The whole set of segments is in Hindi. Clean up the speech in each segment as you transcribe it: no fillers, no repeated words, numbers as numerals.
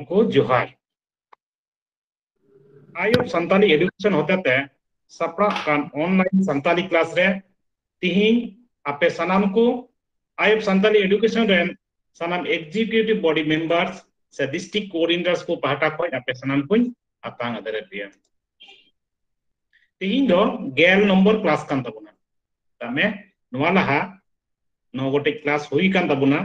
सानाम को जोहार आयोग संताली एडुकेशन होते सपड़ा कान ऑनलाइन संताली क्लास रे तिहिं आपे सनाम को आयोग संताली एडुकेशन रे सनाम एग्जीक्यूटिव बॉडी मेंबर्स से डिस्ट्रिक्ट कोऑर्डिनेटर्स को पहाटा को आपे सनाम को आतांग अदरे पिया तिहिं दो गेल नंबर क्लास कान तबुना तमे नोवा लहा नो गोटे क्लास हुई कान तबुना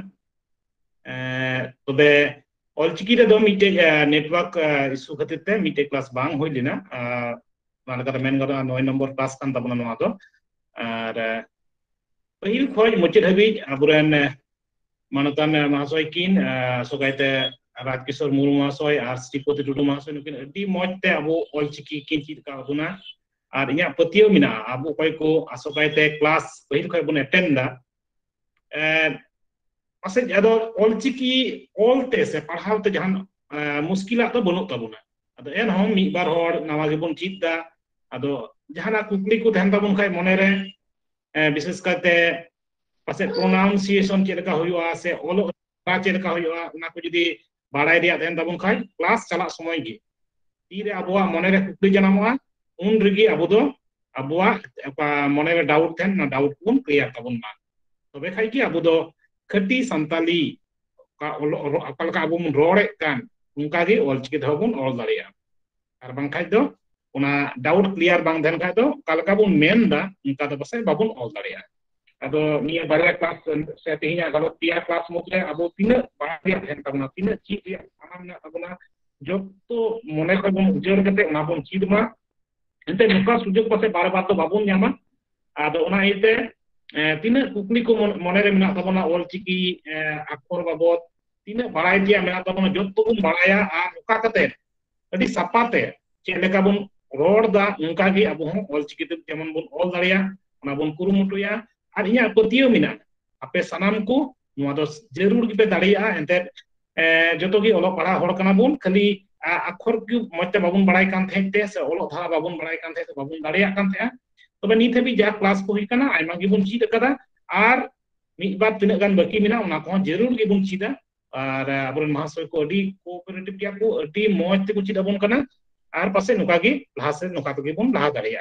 तबे ऑलचिकी रे दो मिटे नेटवर्क इशू खातिर ते मिटे क्लास बांग होई लिना मान कथा मेन गरा 9 नंबर क्लास कान तबना नोआ दो आर पहिल खोज मुचे हबी अबुरन मानतान महाशय किन सोगाइते राजकिशोर मुर्मू महाशय आर श्रीपति टुडू महाशय नुकिन अडी मजते अबो ऑलचिकी किन चित का बुना आर इया पतियो मिना अबो कोय को आसोगाइते क्लास पहिल खोय बुन अटेंड दा पासे अदो ऑलचिकी ऑलते से पढ़ावते जहान मुश्किला तो बनु तबुना अदो एन हम मी बार होर नवा गेबुन चिदा अदो जहाना कुकली को तहन तबुन खाय मने रे विशेष करते पासे प्रोनाउंसिएशन चेलका होयुआ से ओलो चेलका होयुआ उना को जदी बाड़ाय रिया तहन तबुन खाय क्लास चला समय गे तीरे अबुआ मने रे कुकली जनामोआ उन रिगी अबु दो अबुआ मने रे डाउट तहन ना डाउट कुन क्लियर तबुन मा तबे खाय की अबु दो खटी संताली का अकल का अबु मन रोड़े कान उनका गे ऑलचिकी धबुन ऑल दाड़िया आर बांग खाय दो उना डाउट क्लियर बांग देन खाय दो कालका बुन मेन दा उनका तो बसे बाबुन ऑल दाड़िया अदो निया बारे क्लास से तिहिया गलो पिया क्लास मुकले अबु तिना बारिया देन तबना तिना चीज रिया सामान ना तबना जत्तो मने को बुन उजर कते उना बुन चीज मा एंते नुका सुजोग पासे बार बार तो बाबुन न्यामा आदो उना इते तीना कुकली को मने रे मेना तबना ऑलचिकी अक्षर बाबत तीना बाड़ाय दिया मेना तबना जत्तो बुन बाड़ाया आ नुका कते अडी सपाते चेलेका बुन रोड दा उनका गे अबु हम ऑलचिकी ते जेमन बुन ऑल दाड़िया उना बुन कुरुमुटुया आर इया पतियो मिना आपे सनाम को नुआ दो जरूर गिपे दाड़िया एंते जतो गे ओलो पढ़ा होड़ कना बुन खाली अक्षर की मते बाबुन बाड़ाय कान थेते से ओलो धारा बाबुन बाड़ाय कान थे बाबुन दाड़िया कान थे तबे नीत हबी जा क्लास को हुई कना आयमा गिबुन चीद कदा आर मिद बार तिना गान बाकी मिना उना को जरूर गिबुन चीदा आर अबुरन महाशय को अडी कोऑपरेटिव पिया को अडी मौज ते को चीद अबुन कना आर पासे नुका गे लहा से नुका तो गिबुन लहा दाड़िया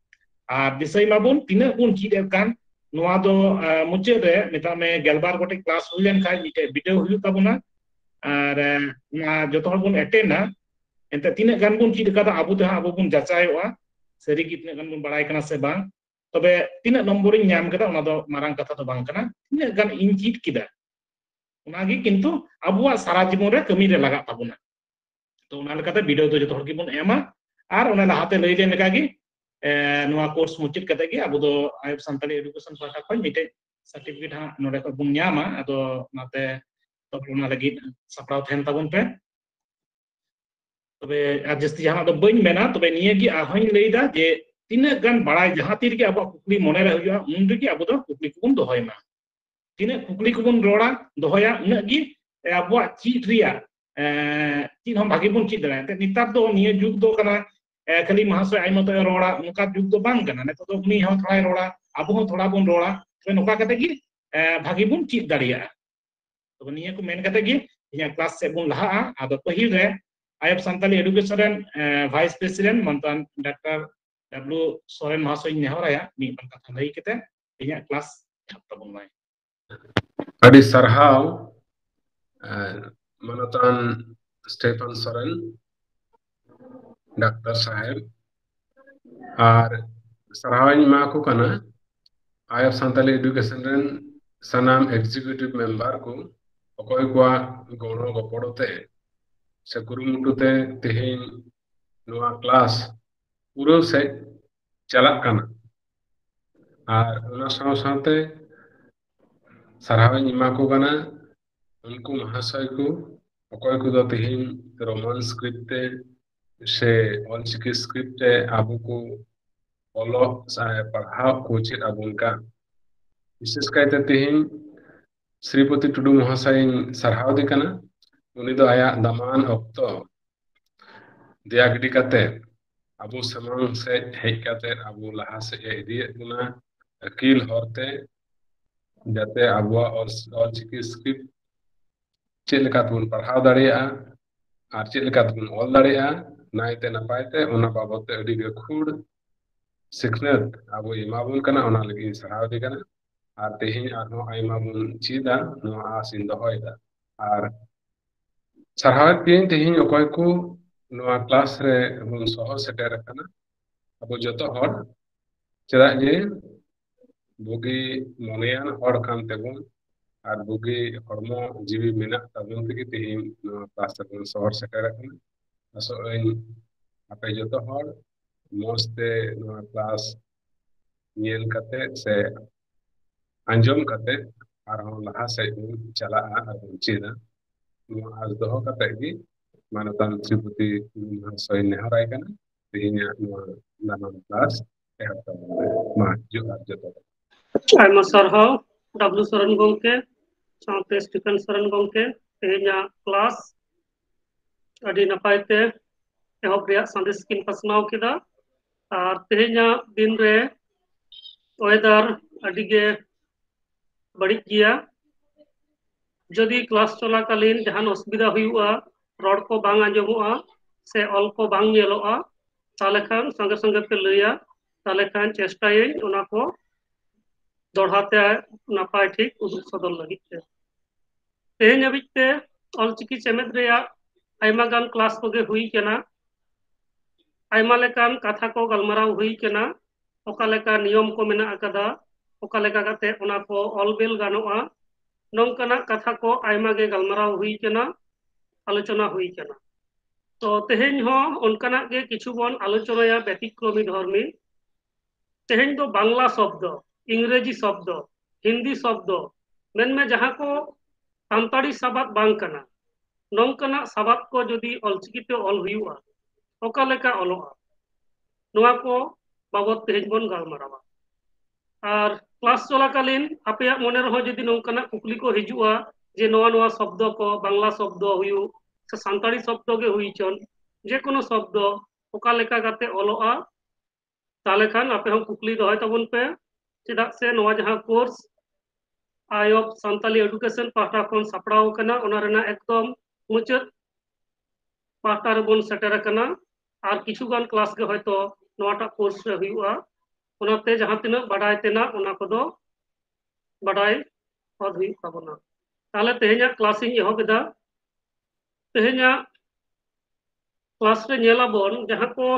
आर दिसै माबुन तिना बुन चीद कान नुआ दो मुचे रे मिता में गेलबार गोटे क्लास हुई लेन खाय मिटे वीडियो हुई तबुना आर ना जतो हर बुन अटेंडा एंते तिना गान बुन चीद कदा अबु ते अबु बुन जाचायोआ सरी कितने गन बुन बड़ाय कना से बांग तबे तिना नंबर इन नाम कदा उना दो मारांग कथा तो बांग कना तिना गन इन चीट किदा उना गे किंतु अबुआ सारा जीवन रे कमी रे लगा तबुना तो उना लेकाते वीडियो तो जतो हर की बुन एमा आर उना लहाते लई लेन लेका गे नुआ कोर्स मुचित कते गे अबु दो आयब संताली एडुकेशन पाटा खय मिटे सर्टिफिकेट हा नोडे को बुन न्यामा अदो नाते तो उना लगी सपराव थेन तबुन पे तबे जस्ती जहां दो बइन मेना तबे निये की आहई लेदा जे तिना गान बड़ाय जहां तीर के अब कुकली मने रे हुआ उन रे अब दो कुकली कुन दोहय मा तिना कुकली कुन रोड़ा दोहया उना गी अब चीट रिया तीन हम भागी बुन चीट दरा ते नितार दो निये जुग दो कना खाली महाशय आइमा तो रोड़ा उनका जुग दो बांग कना ने तो उनी हम थोड़ा रोड़ा अब हम थोड़ा बुन रोड़ा तो नुका कते गी भागी बुन चीट दाड़िया तो निये को मेन कते गी इया क्लास से बुन लहा आदो पहिल रे आयब संताली एडुकेशन वाइस प्रेसिडेंट मंतान डॉक्टर डब्ल्यू सोरेन महाशय नेहराया मी कथा लई केते इया क्लास तबुन माय अडी सरहाव मनतान स्टेफन सोरेन डॉक्टर साहेब आर सरहावनी मा को कना आयब संताली एडुकेशन रेन सनाम एग्जीक्यूटिव मेंबर को अकोय को गणो गपड़ोते से कुरुमुटुते तेहेन नुआ क्लास पूरा से चला कना आर उना साथे सरहावनी मा को कना उनको महाशय को अकोय को दो तेहेन रोमान स्क्रिप्ट से ऑलचिकी स्क्रिप्ट आबू को ओलो पढ़ाव कोचित आबुन का विशेष कायते तेहेन श्रीपति टुडू महाशय सरहाव दे कना उनी दो आया दमान अक्तो दिया गिडी कते अबू समांग से हेज कते अबू लहा से इदी गुना अकील होते जाते अबुआ और ऑलचिकी स्क्रिप्ट चेल का तुन पढ़ाव दाड़िया ᱟᱨ ᱪᱮᱫ ᱞᱮᱠᱟ ᱛᱮᱵᱚᱱ ᱚᱞ ᱫᱟᱲᱮᱭᱟᱜᱼᱟ ᱱᱟᱭᱛᱮ ᱱᱟᱯᱟᱭᱛᱮ ᱚᱱᱟ ᱵᱟᱵᱚᱫ ᱛᱮ ᱟᱹᱰᱤ ᱜᱟᱹᱠᱷᱩᱲ ᱥᱤᱠᱷᱱᱟᱹᱛ ᱟᱵᱚ ᱮᱢᱟᱵᱚᱱ ᱠᱟᱱᱟ, ᱚᱱᱟ ᱞᱟᱹᱜᱤᱫ ᱥᱟᱨᱦᱟᱣ ᱮᱫᱮ ᱠᱟᱱᱟ। ᱟᱨ ᱛᱮᱦᱮᱧ ᱟᱨᱦᱚᱸ ᱟᱭᱢᱟ ᱵᱚᱱ ᱪᱮᱫᱟ, ᱱᱚᱣᱟ ᱟᱸᱥ ᱤᱧ ᱫᱚᱦᱚᱭᱮᱫᱟ। ᱟᱨ ᱥᱟᱨᱦᱟᱣᱮᱫ ᱯᱮᱭᱟᱹᱧ ᱛᱮᱦᱮᱧ ᱚᱠᱚᱭ ᱠᱚ ᱱᱚᱣᱟ ᱠᱞᱟᱥ ᱨᱮ ᱵᱚᱱ ᱥᱚᱦᱚᱨ ᱥᱮᱴᱮᱨ ᱟᱠᱟᱱᱟ, ᱟᱵᱚ ᱡᱚᱛᱚ ᱦᱚᱲ। ᱪᱮᱫᱟᱜ ᱡᱮ ᱵᱩᱜᱤ ᱢᱚᱱᱮᱭᱟᱱ ᱦᱚᱲ ᱠᱟᱱ ᱛᱮᱵᱚᱱ ᱟᱨ ᱵᱩᱜᱤ ᱦᱚᱲᱢᱚ ᱡᱤᱣᱤ ᱢᱮᱱᱟᱜ ᱛᱟᱵᱚᱱ ᱛᱮᱜᱮ ᱛᱮᱦᱮᱧ ᱱᱚᱣᱟ ᱠᱞᱟᱥ ᱨᱮᱵᱚᱱ ᱥᱚᱦᱚᱨ ᱥᱮᱴᱮᱨ ᱟᱠᱟᱱᱟ। ᱟᱥᱚᱜ ᱟᱹᱧ ᱟᱯᱮ ᱡᱚᱛᱚ ᱦᱚᱲ ᱢᱚᱸᱡᱽ ᱛᱮ ᱱᱚᱣᱟ ᱠᱞᱟᱥ ᱧᱮᱞ ᱠᱟᱛᱮ ᱥᱮ ᱟᱸᱡᱚᱢ ᱠᱟᱛᱮ ᱟᱨᱦᱚᱸ ᱞᱟᱦᱟ ᱥᱮᱫ ᱵᱚᱱ ᱪᱟᱞᱟᱜᱼᱟ ᱟᱨ ᱵᱚᱱ ᱪᱮᱫᱟ। ᱱᱚᱣᱟ ᱟᱸᱥ ᱫᱚᱦᱚ ᱠᱟᱛᱮ ᱜᱮ ᱢᱟᱱᱚᱛᱟᱱ ᱥᱨᱤᱯᱚᱛᱤ ᱢᱚᱦᱟᱥᱚᱭ ᱱᱮᱦᱚᱨᱟᱭ ᱠᱟᱱᱟ ᱛᱮᱦᱮᱧᱟᱜ ᱱᱚᱣᱟ ᱱᱟᱱᱟᱢ ᱠᱞᱟᱥ ᱮᱦᱚᱵ ᱛᱟᱵᱚᱱ ᱯᱮ। ᱢᱟ ᱡᱚᱦᱟᱨ ᱡᱚᱛᱚ ᱦᱚᱲ। ᱟᱭᱢᱟ ᱥᱟᱨᱦᱟᱣ ᱰᱟᱵᱞᱩ ᱥᱚᱨᱮᱱ ᱜᱚᱝᱠᱮ ᱥᱟᱶᱛᱮ ᱥᱴᱤᱯᱷᱮᱱ ᱥᱚᱨᱮᱱ ᱜᱚᱝᱠᱮ, ᱛᱮᱦᱮᱧᱟᱜ ᱠᱞᱟᱥ ᱟᱹᱰᱤ ᱱᱟᱯᱟᱭ ᱛᱮ ᱮᱦᱚᱵ ᱨᱮᱭᱟᱜ ᱥᱟᱸᱫᱮᱥ ᱠᱤᱱ ᱯᱟᱥᱱᱟᱣ ᱠᱮᱫᱟ। ᱟᱨ ᱛᱮᱦᱮᱧᱟᱜ ᱫᱤᱱ ᱨᱮ ওয়েদার ᱟᱹᱰᱤ ᱜᱮ ᱵᱟᱹᱲᱤᱡ ᱜᱮᱭᱟ। যদি ক্লাস চলাকালীন জাহান অসুবিধা হুᱭᱩᱜᱼᱟ, রড় কো বাং আঁᱡᱚᱢᱚᱜᱼᱟ ᱥᱮ ᱚᱞ ᱠᱚ ᱵᱟᱝ ᱧᱮᱞᱚᱜᱼᱟ, তাহলে খান সঙ্গে সঙ্গে পে লইয়া, তাহলে খান চেষ্টাᱭᱟᱹᱧ ᱚᱱᱟ ᱠᱚ দড়হাতে নাপাই ঠিক উদᱩᱜ ᱥᱚᱫᱚᱨ ᱞᱟᱹᱜᱤᱫ ᱛᱮ। ᱛᱮᱦᱮᱧ ᱦᱟᱹᱵᱤᱡ ᱛᱮ ᱚᱞᱪᱤᱠᱤ ᱪᱮᱢᱮᱫ ᱨᱮᱭᱟᱜ ᱟᱭᱢᱟ ᱜᱟᱱ ᱠᱞᱟᱥ ᱠᱚᱜᱮ ᱦᱩᱭ ᱠᱟᱱᱟ। ᱟᱭᱢᱟ ᱞᱮᱠᱟᱱ ᱠᱟᱛᱷᱟ ᱠᱚ ᱜᱟᱞᱢᱟᱨᱟᱣ ᱦᱩᱭ ᱠᱟᱱᱟ, ᱚᱠᱟ ᱞᱮᱠᱟ ᱱᱤᱭᱚᱢ ᱠᱚ ᱢᱮᱱᱟᱜ ᱟᱠᱟᱫᱟ, ᱚᱠᱟ ᱞᱮᱠᱟ ᱠᱟᱛᱮ ᱚᱱᱟ ᱠᱚ ᱚᱞ ᱵᱤᱞ ᱜᱟᱱᱚᱜᱼᱟ, ᱱᱚᱝᱠᱟᱱᱟᱜ ᱠᱟᱛᱷᱟ ᱠᱚ ᱟᱭᱢᱟ ᱜᱮ ᱜᱟᱞᱢᱟᱨᱟᱣ ᱦᱩᱭ ᱠᱟᱱᱟ, ᱟᱞᱳᱪᱚᱱᱟ ᱦᱩᱭ ᱠᱟᱱᱟ। তো তেহেᱧ ᱦᱚᱸ ᱚᱱᱠᱟᱱᱟᱜ ᱜᱮ ᱠᱤᱪᱷᱩ ᱵᱚᱱ ᱟᱞᱳᱪᱚᱱᱟᱭᱟ ব্যতিক্রমী ধর্মী। তেহেᱧ ᱫᱚ বাংলা শব্দ, ইংরেজি শব্দ, হিন্দি শব্দ মেনমে ᱡᱟᱦᱟᱸ ᱠᱚ ᱥᱟᱱᱛᱟᱲᱤ ᱥᱟᱵᱟᱫ ᱵᱟᱝ ᱠᱟᱱᱟ, ᱱᱚᱝᱠᱟᱱᱟᱜ ᱥᱟᱵᱟᱫ ᱠᱚ ᱡᱩᱫᱤ ᱚᱞᱪᱤᱠᱤᱛᱮ ᱚᱞ ᱦᱩᱭᱩᱜᱼᱟ, ᱚᱠᱟ ᱞᱮᱠᱟ ᱚᱞᱚᱜᱼᱟ, ᱱᱚᱣᱟ ᱠᱚ ᱵᱟᱵᱚᱫ ᱛᱮᱦᱮᱧ ᱵᱚᱱ ᱜᱟᱞᱢᱟᱨᱟᱣᱟ। আর ক্লাস চলাকালীন আপেয়াᱜ মনে রহᱚᱸ যদি নᱚᱝᱠᱟᱱᱟᱜ কুকলি ᱠᱚ ᱦᱤᱡᱩᱜᱼᱟ যে ᱱᱚᱣᱟ শব্দ ᱠᱚ বাংলা শব্দ ᱦᱩᱭᱩᱜ ᱥᱮ ᱥᱟᱱᱛᱟᱲᱤ শব্দ ᱜᱮ ᱦᱩᱭ ᱪᱚᱱ, যে কোনো শব্দ ᱚᱠᱟ ᱞᱮᱠᱟ ᱠᱟᱛᱮ ᱚᱞᱚᱜᱼᱟ, তাহলে খান আপে হᱚᱸ কুকলি দᱚᱦᱚᱭ ᱛᱟᱵᱚᱱ ᱯᱮ। ᱪᱮᱫᱟᱜ ᱥᱮ ᱱᱚᱣᱟ ᱡᱟᱦᱟᱸ কোর্স আইঅফ ᱥᱟᱱᱛᱟᱞᱤ এডুকেশন পাহᱴᱟ ᱠᱷᱚᱱ ᱥᱟᱯᱲᱟᱣ ᱟᱠᱟᱱᱟ, ᱚᱱᱟ ᱨᱮᱱᱟᱜ ᱮᱠᱫᱚᱢ ᱢᱩᱪᱟᱹᱫ পাহᱴᱟ ᱨᱮᱵᱚᱱ ᱥᱮᱴᱮᱨ ᱟᱠᱟᱱᱟ। আর কিছু গান ক্লাস ᱜᱮ হয়তো ᱱᱚᱣᱟᱴᱟᱜ কোর্স ᱨᱮ ᱦᱩᱭᱩᱜᱼᱟ। ᱚᱱᱟᱛᱮ ᱡᱟᱦᱟᱸ ᱛᱤᱱᱟᱹᱜ ᱵᱟᱰᱟᱭ ᱛᱮᱱᱟᱜ ᱚᱱᱟ ᱠᱚᱫᱚ ᱵᱟᱰᱟᱭ ᱦᱚᱫ ᱦᱩᱭᱩᱜ ᱛᱟᱵᱚᱱᱟ। তাহলে তেহেᱧᱟᱜ ক্লাস ᱤᱧ ᱮᱦᱚᱵ ᱮᱫᱟ। তেহেᱧᱟᱜ ক্লাস ᱨᱮ ᱧᱮᱞᱟᱵᱚᱱ ᱡᱟᱦᱟᱸ ᱠᱚ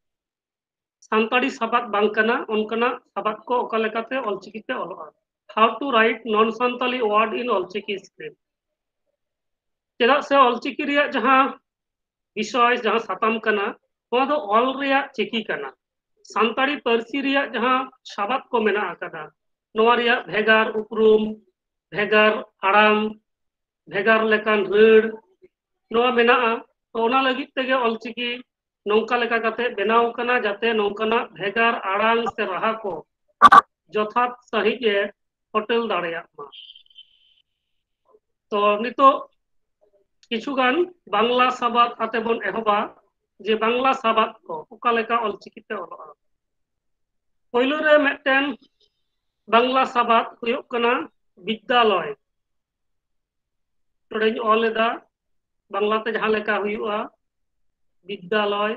ᱥᱟᱱᱛᱟᱲᱤ ᱥᱟᱵᱟᱫ ᱵᱟᱝ ᱠᱟᱱᱟ, ᱚᱱᱠᱟᱱᱟᱜ ᱥᱟᱵᱟᱫ ᱠᱚ ᱚᱠᱟ ᱞᱮᱠᱟᱛᱮ ᱚᱞᱪᱤᱠᱤᱛᱮ ᱚᱞᱚᱜᱼᱟ। How to write non Santali word in Ol Chiki script. ᱪᱮᱫᱟᱜ ᱥᱮ ᱚᱞᱪᱤᱠᱤ ᱨᱮᱭᱟᱜ ᱡᱟᱦᱟᱸ বিষয়, ᱡᱟᱦᱟᱸ ᱥᱟᱛᱟᱢ ᱠᱟᱱᱟ, ᱱᱚᱣᱟ ᱫᱚ ᱚᱞ ᱨᱮᱭᱟᱜ ᱪᱤᱠᱤ ᱠᱟᱱᱟ। ᱥᱟᱱᱛᱟᱲᱤ ᱯᱟᱹᱨᱥᱤ ᱨᱮᱭᱟᱜ ᱡᱟᱦᱟᱸ ᱥᱟᱵᱟᱫ ᱠᱚ ᱢᱮᱱᱟᱜ ᱟᱠᱟᱫᱟ, ᱱᱚᱣᱟ ᱨᱮᱭᱟᱜ ᱵᱷᱮᱜᱟᱨ ᱩᱯᱨᱩᱢ, ᱵᱷᱮᱜᱟর ᱟᱲᱟᱝ, ᱵᱷᱮᱜᱟর ᱞᱮᱠᱟᱱ ᱨᱟᱹᱲ ᱱᱚᱣᱟ ᱢᱮᱱᱟᱜᱼᱟ। ᱛᱚ ᱚᱱᱟ ᱞᱟᱹᱜᱤᱫ ᱛᱮᱜᱮ ᱚᱞᱪᱤᱠᱤ ᱱᱚᱝᱠᱟ ᱞᱮᱠᱟ ᱠᱟᱛᱮ ᱵᱮᱱᱟᱣ ᱠᱟᱱᱟ ᱡᱟᱛᱮ ᱱᱚᱝᱠᱟᱱᱟᱜ ᱵᱷᱮᱜᱟর ᱟᱲᱟᱝ ᱥᱮ ᱨᱟᱦᱟ ᱠᱚ ᱡᱚᱛᱷᱟᱛ ᱥᱟᱺᱦᱤᱡ ᱮ ᱯᱷᱚᱴᱮᱞ ᱫᱟᱲᱮᱭᱟᱜ ᱢᱟ। ᱛᱚ ᱱᱤᱛᱚᱜ ᱠᱤᱪᱷᱩᱜᱟᱱ ᱵᱟᱝলা ᱥᱟᱵᱟᱫ ᱟᱛᱮ ᱵᱚᱱ ᱮᱦᱚᱵᱟ, যে বাংলা সাবাদ ᱠᱚ ᱚᱠᱟ ᱞᱮᱠᱟ ᱚᱞᱪᱤᱠᱤᱛᱮ ᱚᱞᱚᱜᱼᱟ। ᱯᱳᱭᱞᱳ ᱨᱮ ᱢᱤᱫᱴᱮᱱ বাংলা সাবাদ ᱦᱩᱭᱩᱜ ᱠᱟᱱᱟ বিদ্যালয়। ᱱᱚᱰᱮᱧ ᱚᱞ ᱮᱫᱟ, বাংলাতে ᱡᱟᱦᱟᱸ ᱞᱮᱠᱟ ᱦᱩᱭᱩᱜᱼᱟ বিদ্যালয়।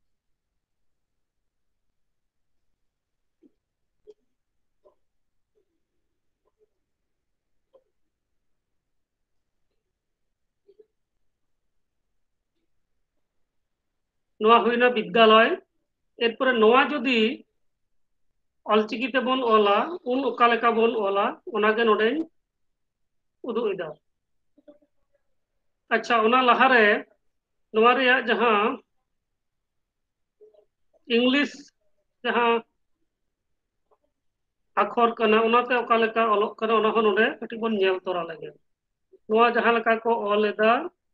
ᱱᱚᱣᱟ ᱦᱩᱭᱱᱟ বিদ্যালয়। এরপরে নোয়া যদি অলচিকি তেবন অলা, উন ওকা লেকা বন অলা, ওনাগে নোডেñ উদুগ এদা। আচ্ছা, ওনা লাহারে নোয়া রেয়াগ জাহাঁ ইংলিশ জাহাঁ আখর কানা, ওনাতে ওকা লেকা অলক কানা, ওনা হন নোডে কাটি বন ñেল তরা লাগে। নোয়া জাহাঁ লেকা কো অল এদা,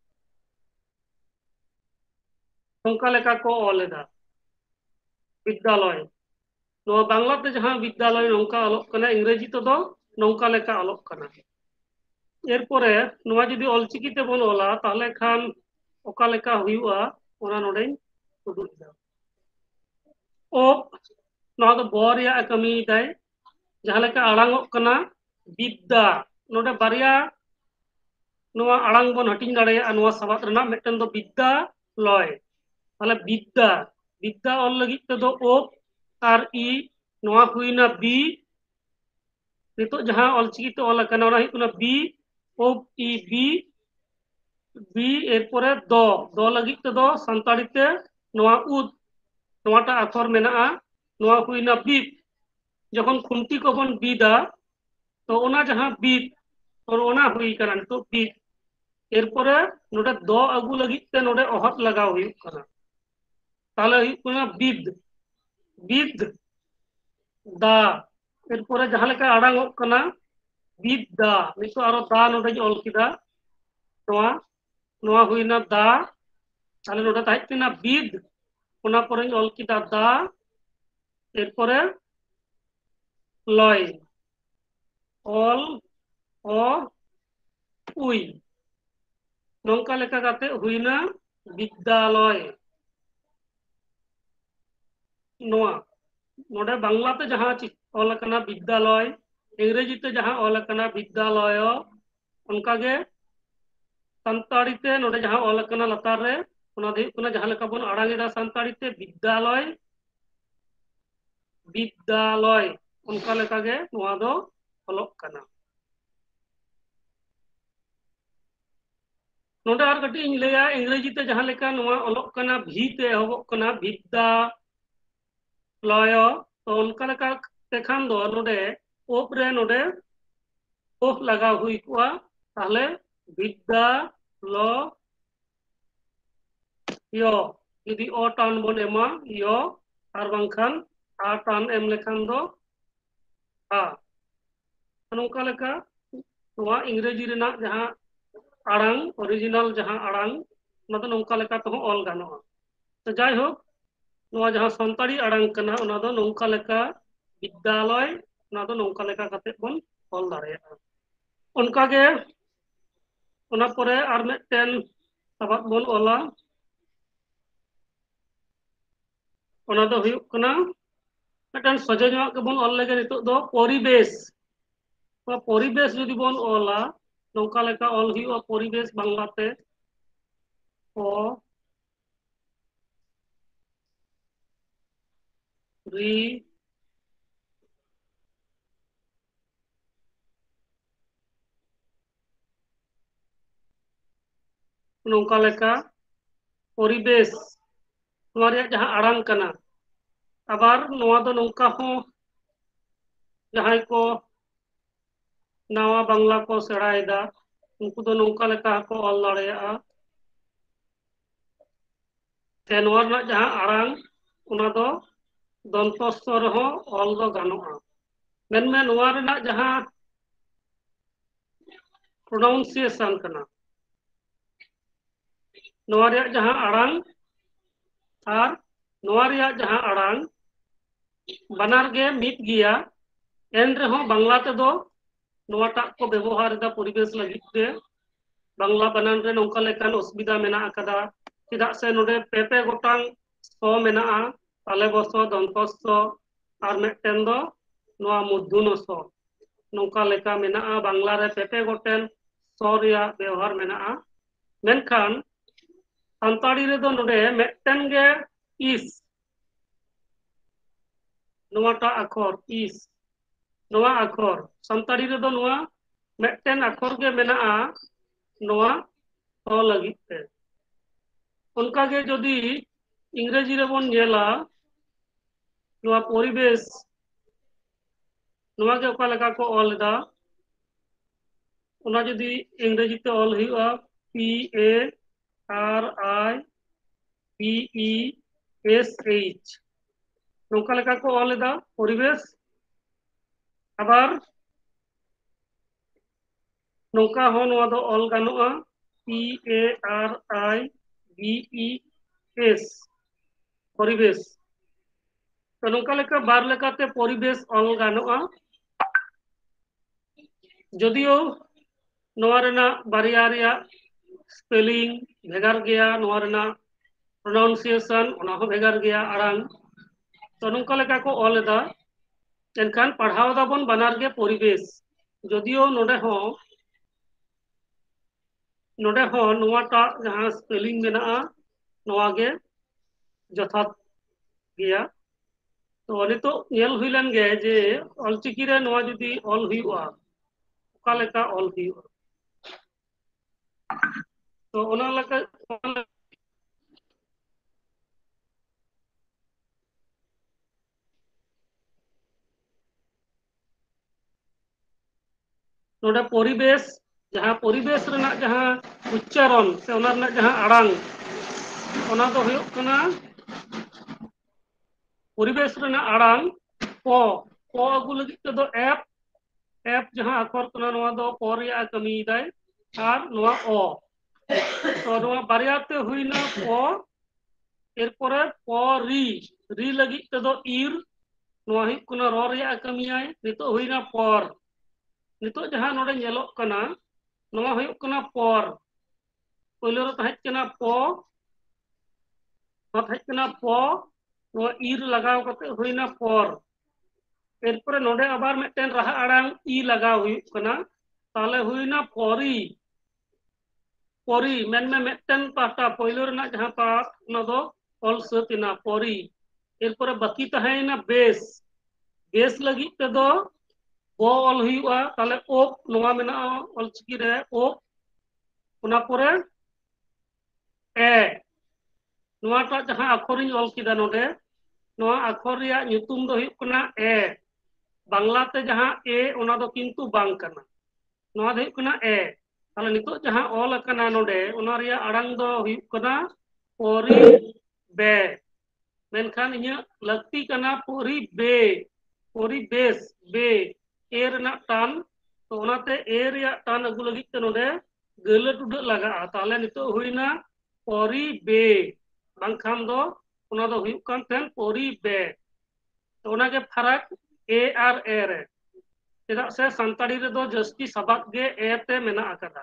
নংকা লেকা কো অল এদা বিদ্যালয়। নোয়া বাংলাতে জাহাঁ বিদ্যালয় নংকা অলক কানা, ইংরেজি তেদো নংকা লেকা অলক কানা। এরপরে নোয়া যদি অলচিকি তেবন অলা, তাহলে খান ওকা লেকা হুইউয়া, ওনা নোডেñ উদুগ এদা। ও নোয়া দো ব রেয়াগ কামি দায়, ᱡᱟᱦᱟᱸ ᱞᱮᱠᱟ ᱟᱲᱟᱝᱚᱜ ᱠᱟᱱᱟ ᱵᱤᱫᱽᱫᱟ, ᱱᱚᱰᱮ ᱵᱟᱨᱭᱟ ᱱᱚᱣᱟ ᱟᱲᱟᱝ ᱵᱚᱱ ᱦᱟᱹᱴᱤᱧ ᱫᱟᱲᱮᱭᱟᱜᱼᱟ ᱱᱚᱣᱟ ᱥᱟᱵᱟᱫ ᱨᱮᱱᱟᱜ ᱢᱤᱫᱴᱮᱱ ᱫᱚ ᱵᱤᱫᱽᱫᱟ ᱞᱚᱭ ᱛᱟᱦᱞᱮ ᱵᱤᱫᱽᱫᱟ ᱚᱞ ᱞᱟᱹᱜᱤᱫ ᱛᱮᱫᱚ ᱳᱯ ᱟᱨ ᱤ ᱱᱚᱣᱟ ᱦᱩᱭᱱᱟ ᱵᱤ ᱱᱤᱛᱚᱜ ᱡᱟᱦᱟᱸ ᱚᱞᱪᱤᱠᱤ ᱛᱮ ᱚल ᱟᱠᱟᱱᱟ ᱚᱱᱟ ᱦᱩᱭᱩᱜ ᱠᱟᱱᱟ ᱵি ᱳᱯ ই বি এরপরে দ লাगित তেদो সান্তাড়ি তে নোয়া উদ নোয়াটা আখর মেনাআ নোয়া হুইনা বিদ যখন খুন্তি को बन বিদা তো ওনা जहां বিদ और ওনা হুই কানা তো বিদ এরপরে নোডে দ আগু লাগিत ते নোডे অহত লাগাও হুই কানা তাহলে হুই কানা বিদ দা এরপরে जहां লেখা আড়াং হক কানা বিদ দা নিতো আরো দা নোডে অল কিদা নোয়া নোয়া হুইনা দা তাহলে নোডে তাইতেনা বিদ ওনা পরে অল কিদা দা এরপরে লয় অল অ উই নঙ্কা লেখা কাতে হুইনা বিদ্যালয় নোয়া নোডে বাংলাতে जहां অল কানা বিদ্যালয় ইংরেজিতে जहां অল কানা বিদ্যালয় অনকাগে সান্তাড়িতে নোডে जहां অল কানা লাতার রে ওনা দি কোনা जहां লেখা বন আড়াঙেদা সান্তাড়িতে বিদ্যালয় অনকা লেখাগে নোয়া দো অলক কানা নোডে আর কটি ইং লেয়া ইংরেজিতে जहां লেখা নোয়া অলক কানা ভি তে হবক কানা বিদ্যা লয় তো অনকা লেখা তেখান দো নোডে ওপ রে নোডে ওপ লাগা হুই কুয়া তাহলে বিদ্যা ল ইয় যদি অ টান বন এমা ইয় আর বাংখান আ টান এম লেখান দো আ নঙ্কা লেখা নোয়া ইংরেজি রেনা जहां আড়াং অরিজিনাল जहां আড়াং না তো নঙ্কা লেখা তো অল গানোয়া তো যাই হোক নোয়া जहां সান্তাড়ি আড়াং কানা ওনা দো নঙ্কা লেখা বিদ্যালয় ওনা দো নঙ্কা লেখা কাতে বন অল দাড়েয়া অনকাগে ওনা পরে আর মিদটেন সাবাদ বন অলা ওনা দো হুয়ুগ কানা মিদটেন সজে ᱧᱚᱜ কে বন অল লেগে নিতোগ দো পরিবেশ যদি বন অলা নঙ্কা লেখা অল হুয়ুগা পরিবেশ বাংলাতে প রি नौका लेका परिवेश नोआ जहां आड़ांग कना आबार नोआ दो नौका हो जहां को नावा बांग्ला को सेड़ाएदा उनको दो नौका लेका को ऑल दाड़ेया ते नोआ ना जहां आड़ांग उना दो दंतस्वर हो ऑल दो गानोआ मेनमे नोआ ना जहां प्रोनाउंसिएशन कना नोआ जहां आड़ांग और नोआ जहां आड़ांग बानार गे मिद गिया एन रहो बांग्ला ते दो नोआटा को व्यवहार दा परिवेश लगित ते बांग्ला बानान रे नौका लेकान असुविधा मेना आकादा चेदा से नोडे पेपे गोटांग स मेना ताले बस दंतस्स और मिदटेन दो नोआ मूर्धन्य स नौका लेका मेना बांग्ला रे पेपे गोटेन स रिया व्यवहार मेना मेनखान सान्ताड़ी रे दो नोडे मिदटेन गे इस नोआटा आखर इस नोआ आखर सान्ताड़ी रे दो नोआ मिदटेन आखर गे मेना नोआ स लगित ते उनका गे जदि इंग्रेजी रे बन नेला नोआ परिवेश नोआ गे ओका लेका को ऑल दा ओना जदि इंग्रेजी ते ऑल हुआ P A R I P E S H नौका लेका को ऑल दा परिवेश आबार नौका हो नोआ दो ऑल गानोआ P A R I B E S परिवेश तो नौका लेका बार लेकाते परिवेश ऑल गानोआ जदियो नोआ रेना बारिया रिया स्पेलिंग भेगार गया नोआ रेना प्रोनाउंसिएशन ओना हो भेगार गया आड़ांग तो नौका लेका को ऑल दा एनखान पढ़ाव दाबन बानार गे परिवेश जदियो नोडे हो नोडे हॉन नोवाटा जहां स्पेलिंग मेना नोवागे जथात गया तो नितो नेल हुइलन गे जे ऑलचिकी रे नोवा जुदी ऑल हुइवा ओका लेका ऑल हुइवा तो ओना लेका नोडे परिवेश जहां परिवेश रना जहां उच्चारण से ओना रना जहां आड़ांग ओना दो हुयुग कना परिवेश रना आड़ांग प अगु लगी तो एप एप जहां अक्षर कना नोवा दो प रिया कमी दाय आर नोवा ओ तो नोवा बारियाते हुइना प एरपरे प री लगी तो इर नोवा हुयुग कना र रिया कमी आय नितो हुइना पर नितो जहां नोडे नेलोग कना नोवा हुयुग कना पर पहले रो तहज कना प तहज कना प नोवा इर लगाव कते हुइना पर एरपरे नोडे आबार मिटन राहा आड़ांग इ लगाव हुयुग कना ताले हुइना परी परी मेन में मिटन पाटा पहले रना जहां पाठ ना दो ऑल सतिना परी एरपरे बाकी तहाइना बेस बेस लगी ते दो ओ ऑल हुयुआ ताले ओप नोवा मेना ऑलचिकी रे ओप ओना परे ए नोवाटा जहां अक्षरिन ऑल किदा नोडे नोवा अक्षर रिया nyutum दो हुयुग कना ए बांग्लाते जहां ए ओना दो किंतु बांग कना नोवा दो हुयुग कना ए ताले नितो जहां ऑल कना नोडे ओना रिया आड़ांग दो हुयुग कना परी बे मेनखान इnya लक्ति कना परी बेस बे ए रना टान तो ओनाते ए रिया टान अगु लगी ते नोडे गले टुडा लगा ताले नितो हुइना परी बे बांखान दो ओना दो हुयुग कान तेन परी बे तो ओना के फरक ए आर ए रे चेदा से संताड़ी रे दो जस्ती सबक गे ए ते मेना आकादा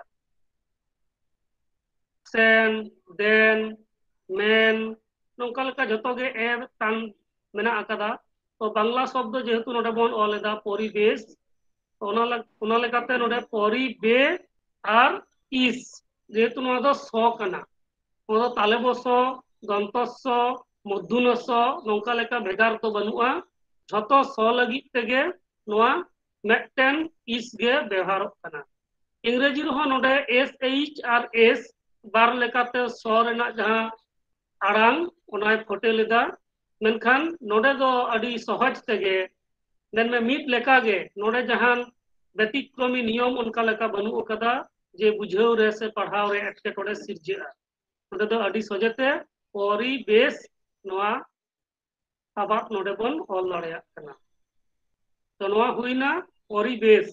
सेन देन मेन नोंका लेका जतो गे ए टान मेना आकादा तो बांग्ला शब्द जेहेतु नोडे बोन ऑलेदा परिवेश ओना लेकाते नोडे परिबे आर इस जेहेतु नोआ दो स कना नोआ दो ताले बसो दंतस्स मध्यनस्स नोंका लेका भेगार तो बनुआ झतो स लगी तेगे नोआ मेटन इस गे व्यवहार कना इंग्रेजी रहो नोडे एस एच आर एस बार लेकाते स रेना जहां आड़ांग ओनाय फोटे लेदा मेनखान नोडे दो अडी सहज तेगे मेन में मीट लेका गे नोडे जहां व्यतिक्रमी नियम उनका लेका बनु कदा जे बुझाव रे से पढ़ाव रे एटकेटोड़े सिरजेआ नोडे दो अडी सजेते परिवेश नोआ आबाद नोडे बन ऑल दाड़ेया कना तो नोआ हुइना परिवेश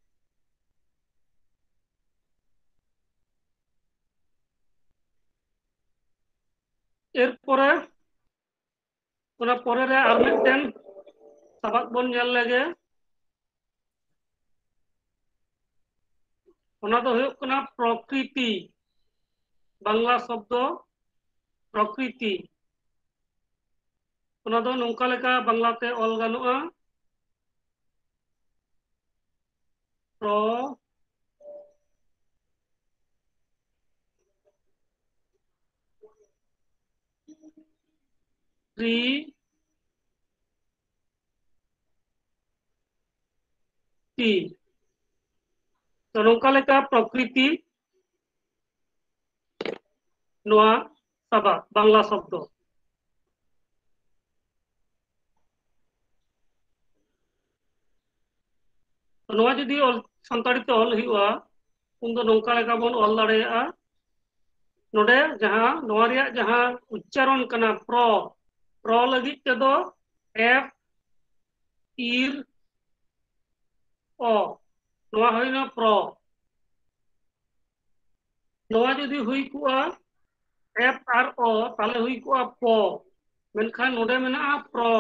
एरपरे ओना परे रे आर मिटन सबक बन नेल लेगे ओना दो हुयुग कना प्रकृति बांग्ला शब्द प्रकृति ओना दो नोंका लेका बांग्लाते ऑल गानुआ तो नोंका लेका प्रकृति नोआ सबा बांग्ला शब्द तो नोआ जदी संताड़ी ते ऑल हुआ उन दो नोंका लेका बोन ऑल दाड़ेया नोडे जहां नोआ रिया जहां उच्चारण कना प्र लगी ते दो एफ इर ओ नोआ होइना प्र नोआ जदी हुई कुआ एफ आर ओ ताले हुई कुआ प मेनखान नोडे मेना प्र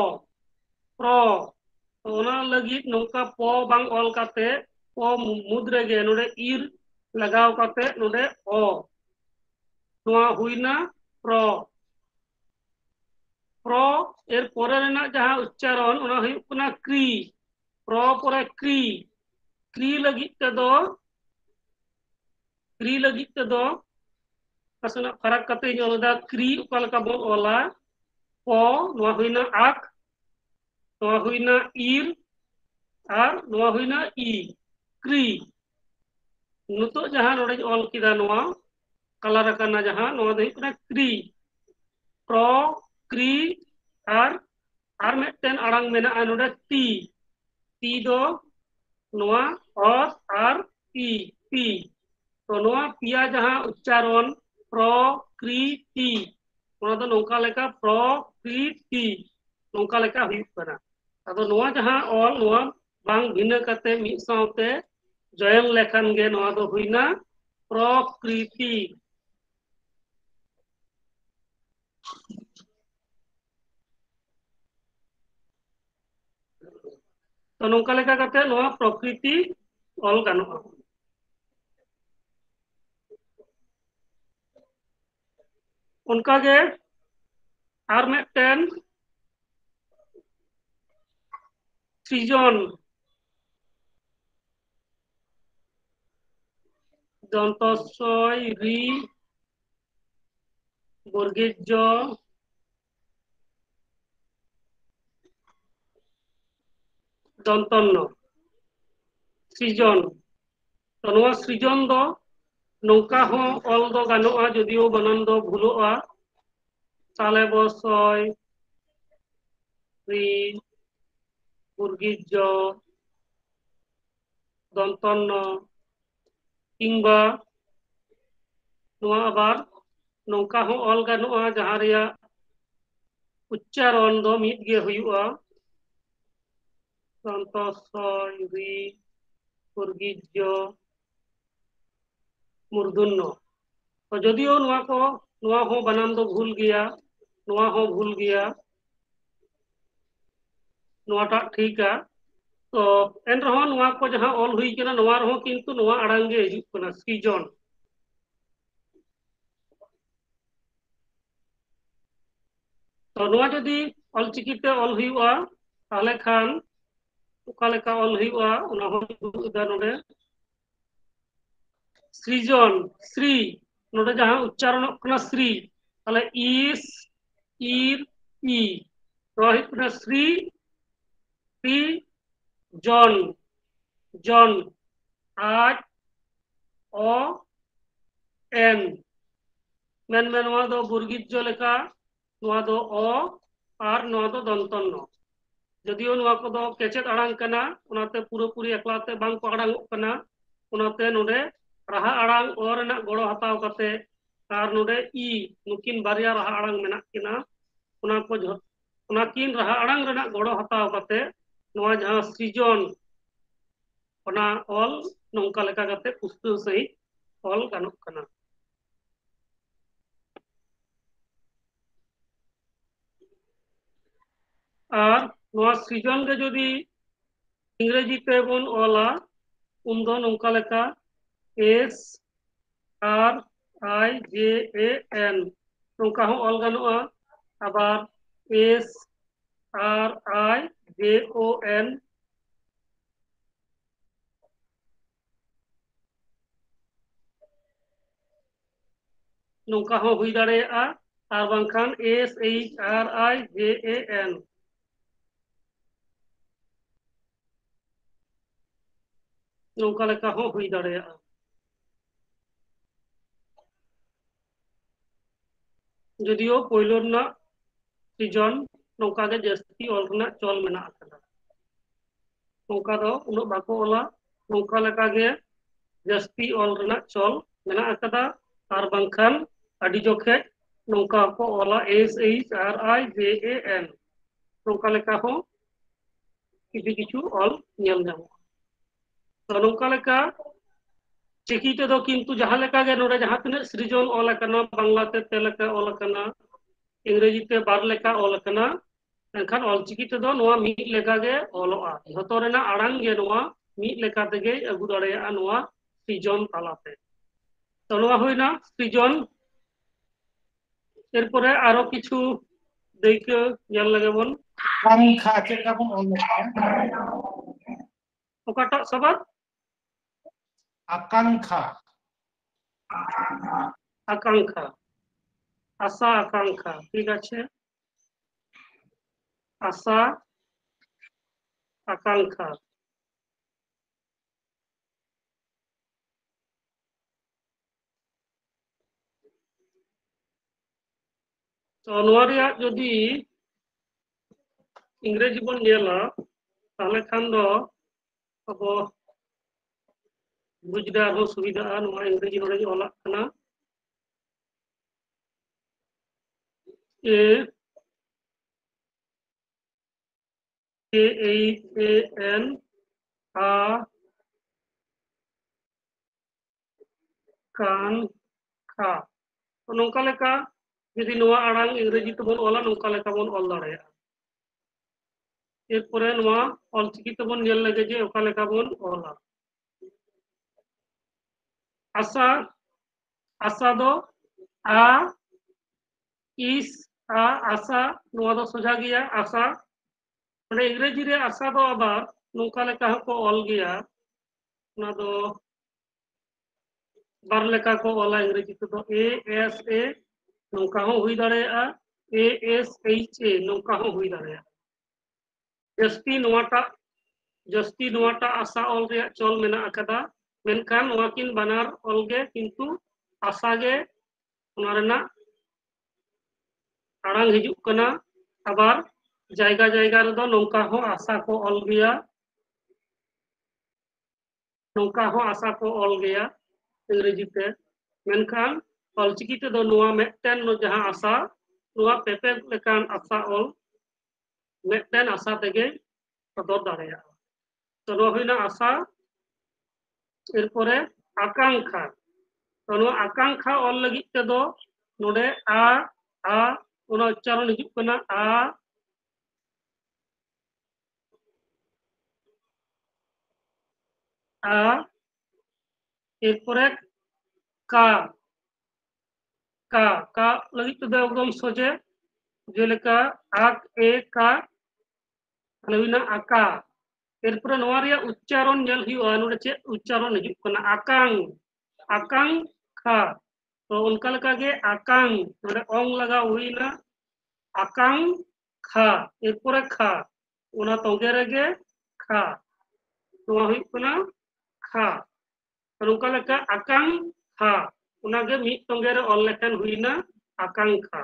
तो ओना लगी नोंका प बांग ऑल काते प मुद्रे गे नोडे इर लगाव काते नोडे ओ नोआ हुइना प्र एर परे रेना जहां उच्चारण ओना हुयुग कना क्री प्र परे क्री लगी ते दो क्री लगित ते दो नासेना फरक कते ñolda क्री उका लेका बोन ओला प नोआ हुइना आक नोआ हुइना इर और नोआ हुइना ई क्री नुतो जहां नोडे ऑल किदा नोआ कलर करना जहां नोआ दे हुइना क्री प्रो क्री और मेटन अड़ांग मेना नोडे टी दो नोआ और पी पी तो नोआ पिया जहां उच्चारण प्रकृति नोआ दो नोका लेका प्रकृति नोका लेका हुइक कना अदो नोआ जहां ऑल नोआ बांग भिन्न कते मिद साउते जयन लेखन गे नोआ दो हुइना प्रकृति तो नोका लेका कते नोआ प्रकृति ऑल गानोआ उनका गे और मेटन सृजन दंतस्वय रि बर्गीज दंतन्न सृजन तो नोआ सृजन दो नौका हो ऑल दो गानोआ जदियो बनान दो भूलोआ ताले बसय रि बर्गीज दंतन्न किंबा नोआ आबार नौका हो ऑल गानोआ जहां रिया उच्चारण दो मिद गे हुयुआ दंतस्वय रि बर्गीज मूर्धन्य तो जदियो नोआ को नोआ हो बनान दो भूल गया नोआ हो भूल गया नोआटा ठीक है तो एन रहो नोआ को जहां ऑल हुई केना नोआ रहो किंतु नोआ अड़ांग गे हिजुक कना सृजन तो नोआ जदी ऑलचिकीते ऑल हुआ ताले खान उका लेका ऑल हुआ उना हो दुदा नोडे सृजन श्री नोडे जहां उच्चारण कना श्री ताले इस ईर ई रोहित कना श्री टी जन जन आज ओ एन मेन में नोआ दो बुर्गिज लेका नोआ दो ओ और नोआ दो दंतन्न जदियो नोआ को दो केचेत अड़ांग कना उनाते पूरी एकलाते बांग को अड़ांग कना उनाते नोडे रहा अड़ांग ओ रेना गड़ो हताव कते और नोडे ई नुकिन बारिया रहा अड़ांग मेना किना उना को उनाकिन रहा अड़ांग रेना गड़ो हताव कते नोआ जहां सृजन उना ऑल नौका लेका कते पुस्तु सही ऑल गानोक कना और नोआ सृजन गे जदि इंग्रेजी ते बोन ऑला उन दो नौका लेका SRIJAN नौका हो ऑल गानोआ आबार SRIJON नौका हो हुई दाड़ेया और बांखान SHRIJAN नौका लेका हो हुई दाड़ेया जदियो पोइलो ना सृजन नौका गे जस्ती ऑल रना चल मेना आकदा नौका दो उनो बाको ओला नौका लेका गे जस्ती ऑल रना चल मेना आकदा और बांखान अडी जोखे नौका को ओला SHRIJAN नौका लेका हो किछु किछु ऑल नेल जामो तो नौका लेका चिकी ते दो किंतु जहां लेका गे नोडे जहां तिने सृजन ऑल कना बांग्लाते ते लेका ऑल कना इंग्रेजी ते बार लेका ऑल कना एनखान ऑलचिकी ते दो नोआ मिद लेका गे ऑलोआ जतो रेना अड़ांग गे नोआ मिद लेका तेगे अगु दाड़ेया नोआ सृजन तालाते तो नोआ होइना सृजन एरपरे आरो किछु देखे नेल लगे बोन आकांक्षा चेका बोन ऑल ओकाटा सबार आकांक्षा আকাঙ্ক্ষা, আশা আকাঙ্ক্ষা, ঠিক আছে, আশা আকাঙ্ক্ষা। তো নোয়া রেয়াগ যদি ইংরেজি বন নেলা তাহলে খান দো আবো বুঝদা আরো সুবিধা নোয়া ইংরেজি নলেজ অলাক কানা AAN a kan kha to nongka leka যদি নোয়া আড়াং ইংরেজি তবন অলা নৌকা লেখা বন অল দাঁড়ায় এরপরে নোয়া অলচিকি তবন নেল লাগে যে ওকা লেখা বন অলা আশা আশা দো আ ইস আ আশা নোয়া দো সোজা গিয়া আশা মানে ইংরেজি রে আশা দো আবার নৌকা লেখা হকো অল গিয়া না দো বার লেখা को অলা ইংরেজি তো ASA नौका हो हुई दाड़ेया ASHA नौका हो हुई दाड़ेया जस्ती नोवाटा आशा ऑल रे चल मेना अकदा मेनखान नोवाकिन बानार ऑल गे किंतु आशा गे ओना रेना आड़ांग हिजुक कना आबार जायगा जायगा रे दो नौका हो आशा को ऑल गया नौका हो आशा को ऑल गया इंग्रेजी ते मेनखान ऑलचिकी ते दो नोवा मेटन नो जहां आशा नोवा पेपे लेकान आशा ऑल मेटन आशा तेगे सदर दाड़ेया तो नोवा हुइना आशा एरपरे आकांक्षा तो नोवा आकांक्षा ऑल लगी ते दो नोडे आ ओना उच्चारण हिजुक कना आ एरपरे का का का लगी ते दो एकदम सोजे जेलेका आक ए का नवीना आका एरपरे नोवा रिया उच्चारण नेल हुआ नोडे चे उच्चारण हिजुक कना आकांग आकांक्षा तो उनका लगा गे आकांग नोडे ओंग लगा हुईना आकांक्षा एरपरे खा ओना तोगे रेगे खा नोवा हुई कना खा तो उनका लगा आकांक्षा ओना गे मिट तोगे रे ऑल लेखन हुईना आकांक्षा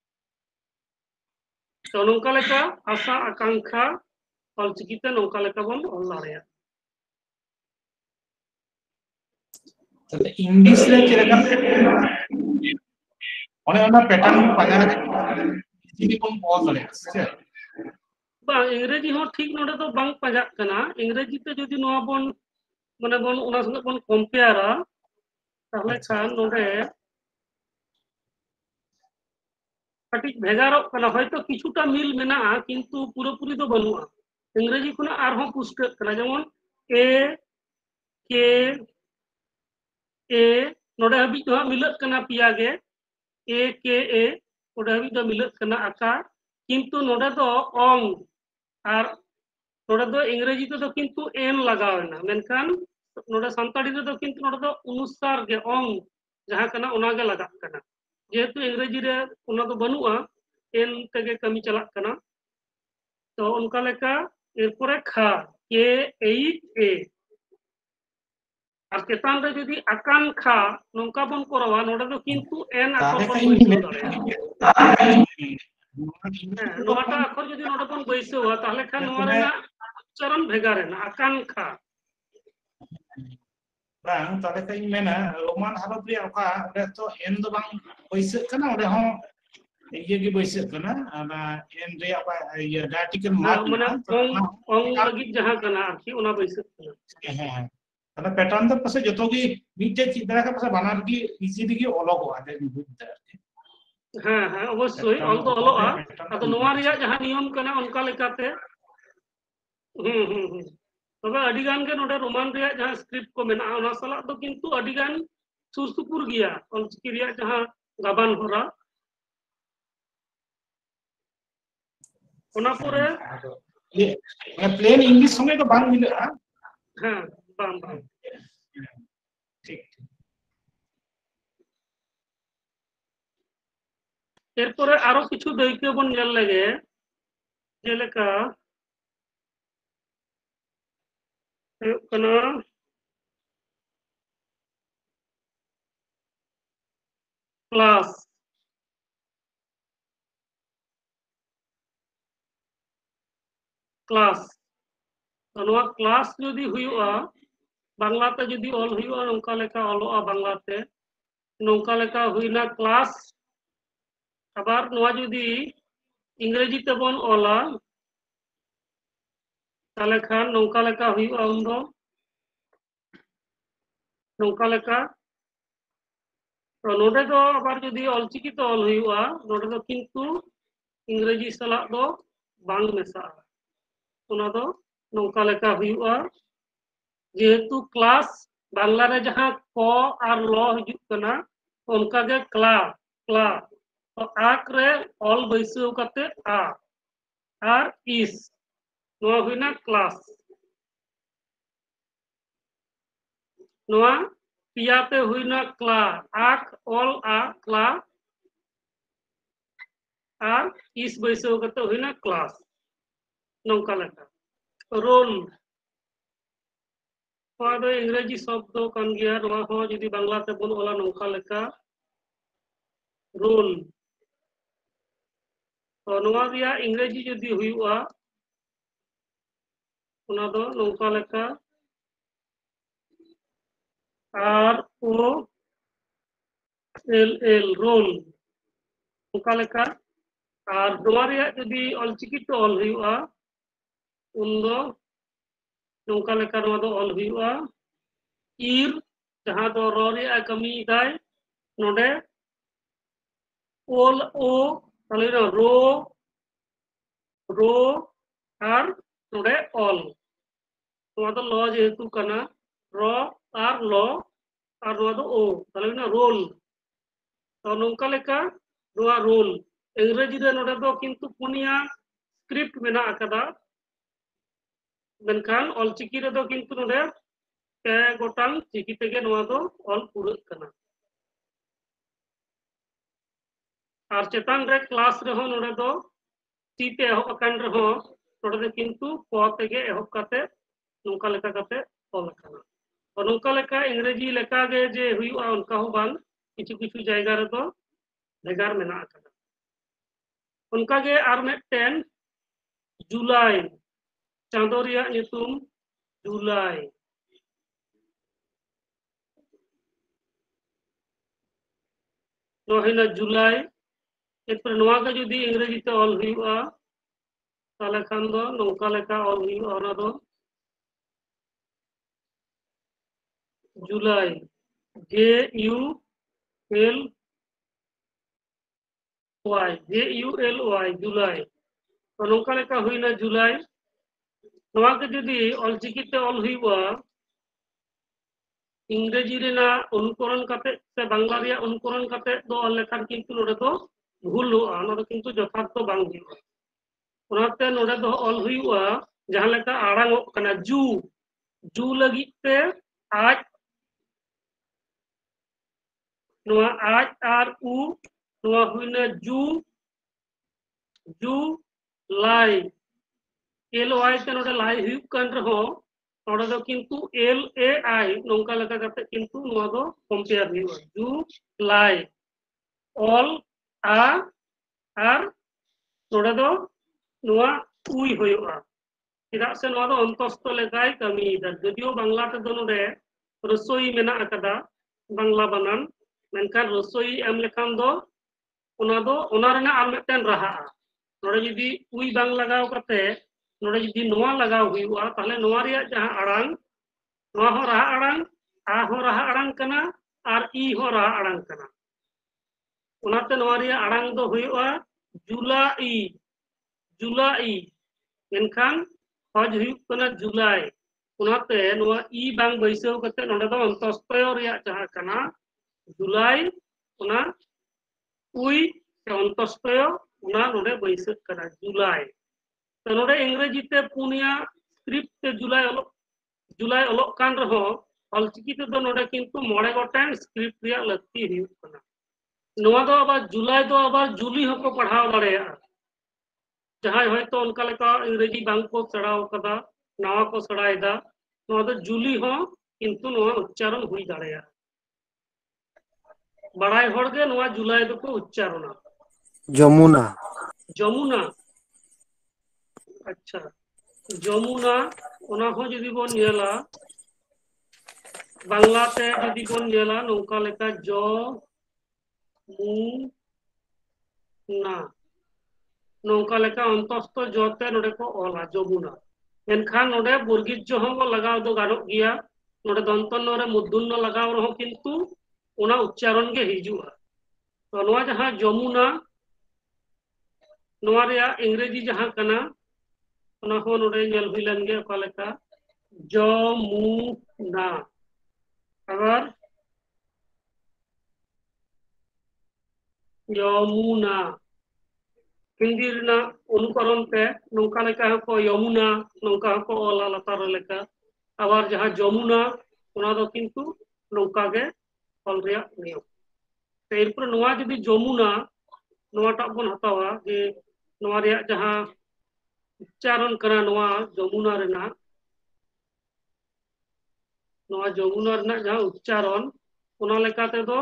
तो नौका लगा आशा आकांक्षा অলচিকিতে নৌকা লেখা বন অল দাঁড়ায় তাহলে ইংলিশ রে চেলেকা অনে অনা প্যাটার্ন পাজা ইজি বন বল দাঁড়ায় বা ইংরেজি হো ঠিক নোডে তো বাং পাজাক কানা ইংরেজিতে যদি নোয়া বন মানে বন ওনা সঙ্গে বন কম্পেয়ারা তাহলে খান নোডে কাটিক ভেগারক কানা হয়তো কিছুটা মিল মেনাআ কিন্তু পুরোপুরি তো বানুআ इंग्रेजी को आरहों पुष्ट कना जेमन ए के ए नोडे हबी तो मिलत कना पिया गे ए के ए ओडे हबी तो मिलत कना आका किंतु नोडे तो ओंग आर नोडे तो इंग्रेजी तो किंतु एन लगावेना मेनखान नोडे संताड़ी तो किंतु नोडे तो अनुसार गे ओंग जहां कना ओना गे लगात कना जेहेतु इंग्रेजी रे ओना तो बनुआ एन तेगे कमी चलात कना तो उनका लेका एरपरे खा के एट ए আর চেতান রে যদি আকাঙ্ক্ষা নৌকা বন করবা নোডে তো কিন্তু এন আখর বন বইসো দাঁড়ায় নোয়াটা আখর যদি নোডে বন বইসো তাহলে খান নোয়া রেনা উচ্চারণ ভেগারে না আকাঙ্ক্ষা bang তাহলে তাই মেনা রোমান হরফ রে ওকা ওটা তো এন দো বাং বইসো কানা ওটা হ ये की বইসো কানা না এন রে apa ये डार्टिकल मार्क মানে অং লাগি জাহাं কানা আরকি ওনা বইসো হ্যাঁ karena pattern tuh pasti joto gi mite citra ka pasti banar gi easily gi olog ho ada buddha হ্যাঁ হ্যাঁ অবশ্যই অল তো অলোআ আতো নোয়া রিয়া জাহাं নিয়ম কানা অনকা লেকাতে তবে আডিগান গে নোডে রোমান রিয়া জাহাं স্ক্রিপ্ট को মেনা ওনা সালা তো কিন্তু আডিগান সুরসুপুর গিয়া অলচিকি রিয়া জাহাं গাবান হরা ওনা পরে প্লেন ইংলিশ সঙ্গে তো বাং মিলে হ্যাঁ বাং বাং ঠিক एरपरे आरो किछु दायित्व बन नेल लगे जेलेका हुयुग कना क्लास क्लास तो नोआ क्लास जदि हुयुआ बांग्लाते जदि ऑल हुयुआ नोंका लेका ऑलोआ बांग्लाते नोंका लेका हुइना क्लास आबार नोआ जदि इंग्रेजी तेबन ऑला ताले खान नोंका लेका हुयुआ उन्दो नोंका लेका तो नोडे दो आबार जदि ऑलचिकी तो ऑल हुयुआ नोडे दो किंतु इंग्रेजी सलाह दो बांग मेसा उना दो नोंका लेका हुयुआ जेहेतु क्लास बांग्ला रे जहां क आर ल हिजुग कना उनका के क्ला क्ला तो आक रे ऑल बैसव कते आ आर इस नोआ हुइना क्लास नोआ पियाते हुइना क्ला आक ऑल आ क्ला आर इस बैसव कते हुइना क्लास नोंका लेका रोल नोआ दो इंग्रेजी शब्द कान गया नोआ हो जदि बांग्ला ते बन ओला नोंका लेका रोल तो नोआ दिया इंग्रेजी जदि हुयुआ उना दो नोंका लेका R O L L roll नोंका लेका आर नोआ रिया जदि ऑलचिकी तो ऑल हुयुआ उन दो नोंका लेका नोआ दो ऑल हुयुआ इर जहां दो रो रिया कमी दाय नोडे ओल ओ ताले ना रो रो आर नोडे ऑल नोआ दो लो जेहेतु कना रो आर लो आर नोआ दो ओ ताले ना रोल तो नोंका लेका नोआ रोल इंग्रेजी रे नोडे दो किंतु पुनिया स्क्रिप्ट मेना अकदा मेनखान ऑलचिकी रे दो किंतु नोडे पे गोटांग चिकी तेगे नोआ दो ऑल पुरक कना और चेतान रे क्लास रे हो नोडे दो टी पे एहब अकान रे हो नोडे दो किंतु प तेगे एहब काते नोंका लेका काते ऑल कना तो नोंका लेका इंग्रेजी लेका गे जे हुयुआ उनका हो बांग किछु किछु जायगा रे दो भेगार मेना अकदा उनका गे आर मिदटेन जुलाई चांदो रिया नितुम जुलाई नोहिना जुलाई एरपर नोआ के जदि इंग्रेजी ते ऑल हुयुआ ताले खान दो नोंका लेका ऑल हुयुआ ओना दो July J U L Y July तो नोंका लेका हुइना जुलाई नोआ के जदि ऑलचिकी ते ऑल हुयुआ इंग्रेजी रेना अनुकरण काते से बांग्ला रिया अनुकरण काते दो ऑल लेखान किंतु नोडे दो भूल हुआ ओना दो किंतु यथार्थ तो बांग हुयुआ ओनाते नोडे दो ऑल हुयुआ जहां लेका आड़ांगोग कना जू जू लगित ते आज नोआ आज आर उ नोआ हुइना जू जू लाई एल वाई ते नोडे लाई हुयुग कान रहो नोडे दो किंतु एल ए आई नोंका लेका काते किंतु नोआ दो कंपेयर हुयुआ जू लाई ऑल आ आर नोडे दो नोआ उई हुयुआ चेदा से नोआ दो अंतस्थ लेकाय कमी दा जदियो बांग्ला ते दो नोडे रसोई मेना अकदा बांग्ला बनान मेनखान रसोई एम लेखान दो ओना रेना आर मिदटेन राहा नोडे जदि उई बांग लगाव काते नोडे जदि नोआ लगाव हुयुआ ताहले नोआ रिया जहां आड़ांग नोआ हो राहा आड़ांग आ हो राहा आड़ांग कना आर ई हो राहा आड़ांग कना ओनाते नोआ रिया आड़ांग दो हुयुआ जुलाई जुलाई मेनखान हज हुयुग कना जुलाई ओनाते नोआ ई बांग बैसव कते नोडे दो अंतस्तय रिया जहां कना जुलाई ओना उई से अंतस्तय ओना नोडे बैसव कना जुलाई तो नोडे इंग्रेजी ते पुनिया स्क्रिप्ट ते जुलाई ऑलोग कान रहो ऑलचिकी ते दो नोडे किंतु मोड़े गोटेन स्क्रिप्ट रिया लक्ति हुयुग कना नोआ दो आबार जुलाई दो आबार जुली होको पढ़ाव दाड़ेया जहां होयतो उनका लेका इंग्रेजी बांग को सेड़ाव कदा नवा को सेड़ायदा नोआ दो जुली हो किंतु नोआ उच्चारण हुई दाड़ेया बड़ाई होड़गे नोआ जुलाई दो को उच्चारणा जमुना जमुना अच्छा जमुना ओना हो जदि बोन नेला बांग्लाते जदि बोन नेला नोंका लेका ज मु ना नोंका लेका अंतस्थ जते नोडे को ओला जमुना एनखान नोडे बुर्गिज जो हो लगाव दो गानोक गिया नोडे दंतन रे मुद्दुन्न लगाव रहो किंतु ओना उच्चारण गे हिजुआ तो नोआ जहां जमुना नोआ रेया इंग्रेजी जहां कना ओना हो नोडे नेल हुई लेनगे ओका लेका जमुना अगर यमुना हिंदी रना अनुकरण पे नौका लेका को यमुना नौका को ओला लतार लेका आबार जहां जमुना ओना दो किंतु नौका गे ऑल रिया नियम एरपर नोआ जदि जमुना नोआटा बन हतावा जे नोआ रिया जहां उच्चारण करा नोआ जमुना रेना जहां उच्चारण ओना लेका ते दो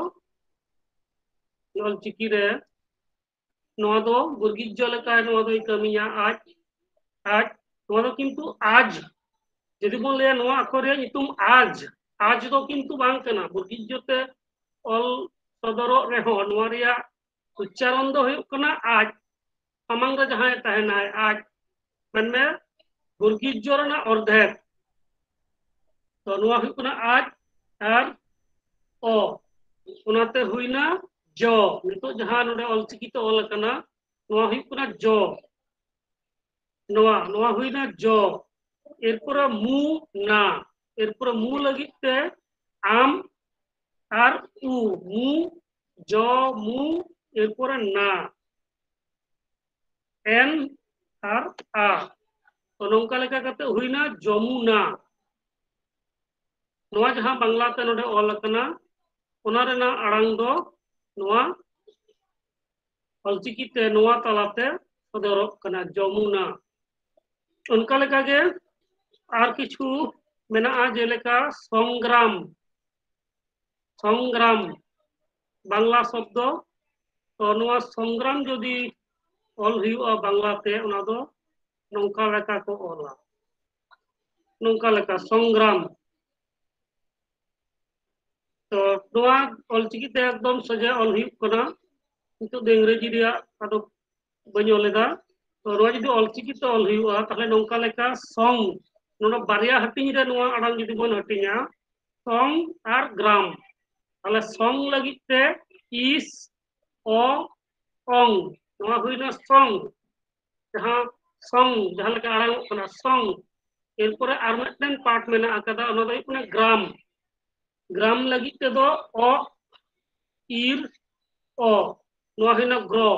ऑलचिकी रे नोआ दो बुर्गिज लेका नोआ दो कमिया आज आज नोआ दो किंतु आज जदि बोन ले नोआ अक्षर रे नितुम आज दो किंतु बांग कना बुर्गिज ते ऑल सदरो रे हो नोआ रिया उच्चारण दो हुयुक कना आज अमंग रे जहां तहनाय आज मन में बुर्गिज रना अर्धेक तो नोआ हुयुक कना आज और ओ उनाते हुइना जो नितो जहां नोडे ऑलचिकी तो ऑल कना नोआ हुयुक कना जो नोआ नोआ हुइना जो एरपर मु ना एरपर मु लगित ते आम और उ मु जो मु एरपर ना एन और आ तो नौका लेका करते हुइना जमुना नोआ जहां बांग्ला ते नोडे ऑल कना ओना रेना आड़ांग दो नोआ ऑलचिकी ते नोआ तलाते सदरक कना जमुना उनका लेका गे आर किछु मेना जेलेका संग्राम संग्राम बांग्ला शब्द तो नोआ संग्राम जदि ऑल हुआ बांग्लाते ओना दो नौका लेका को ऑला नौका लेका संग्राम तो नोआ ऑलचिकी ते एकदम सजे ऑल हुई कना नितो दे इंग्रेजी रिया आदो बनी ऑलेदा तो नोआ जदि ऑलचिकी ते ऑल हुआ ताहले नौका लेका सॉन्ग नोना बारिया हटिंग रे नोआ आड़ांग जदि बन हटिंगा सॉन्ग और ग्राम ताहले सॉन्ग लगित ते इस ओ ओंग नोआ हुइना सॉन्ग जहां लेका आड़ांग कना सॉन्ग एरपर आर मिदटेन पार्ट मेना आकादा ओना दो हुइक कना ग्राम ग्राम लगित ते दो ओ इर ओ नोआ हुइना ग्रो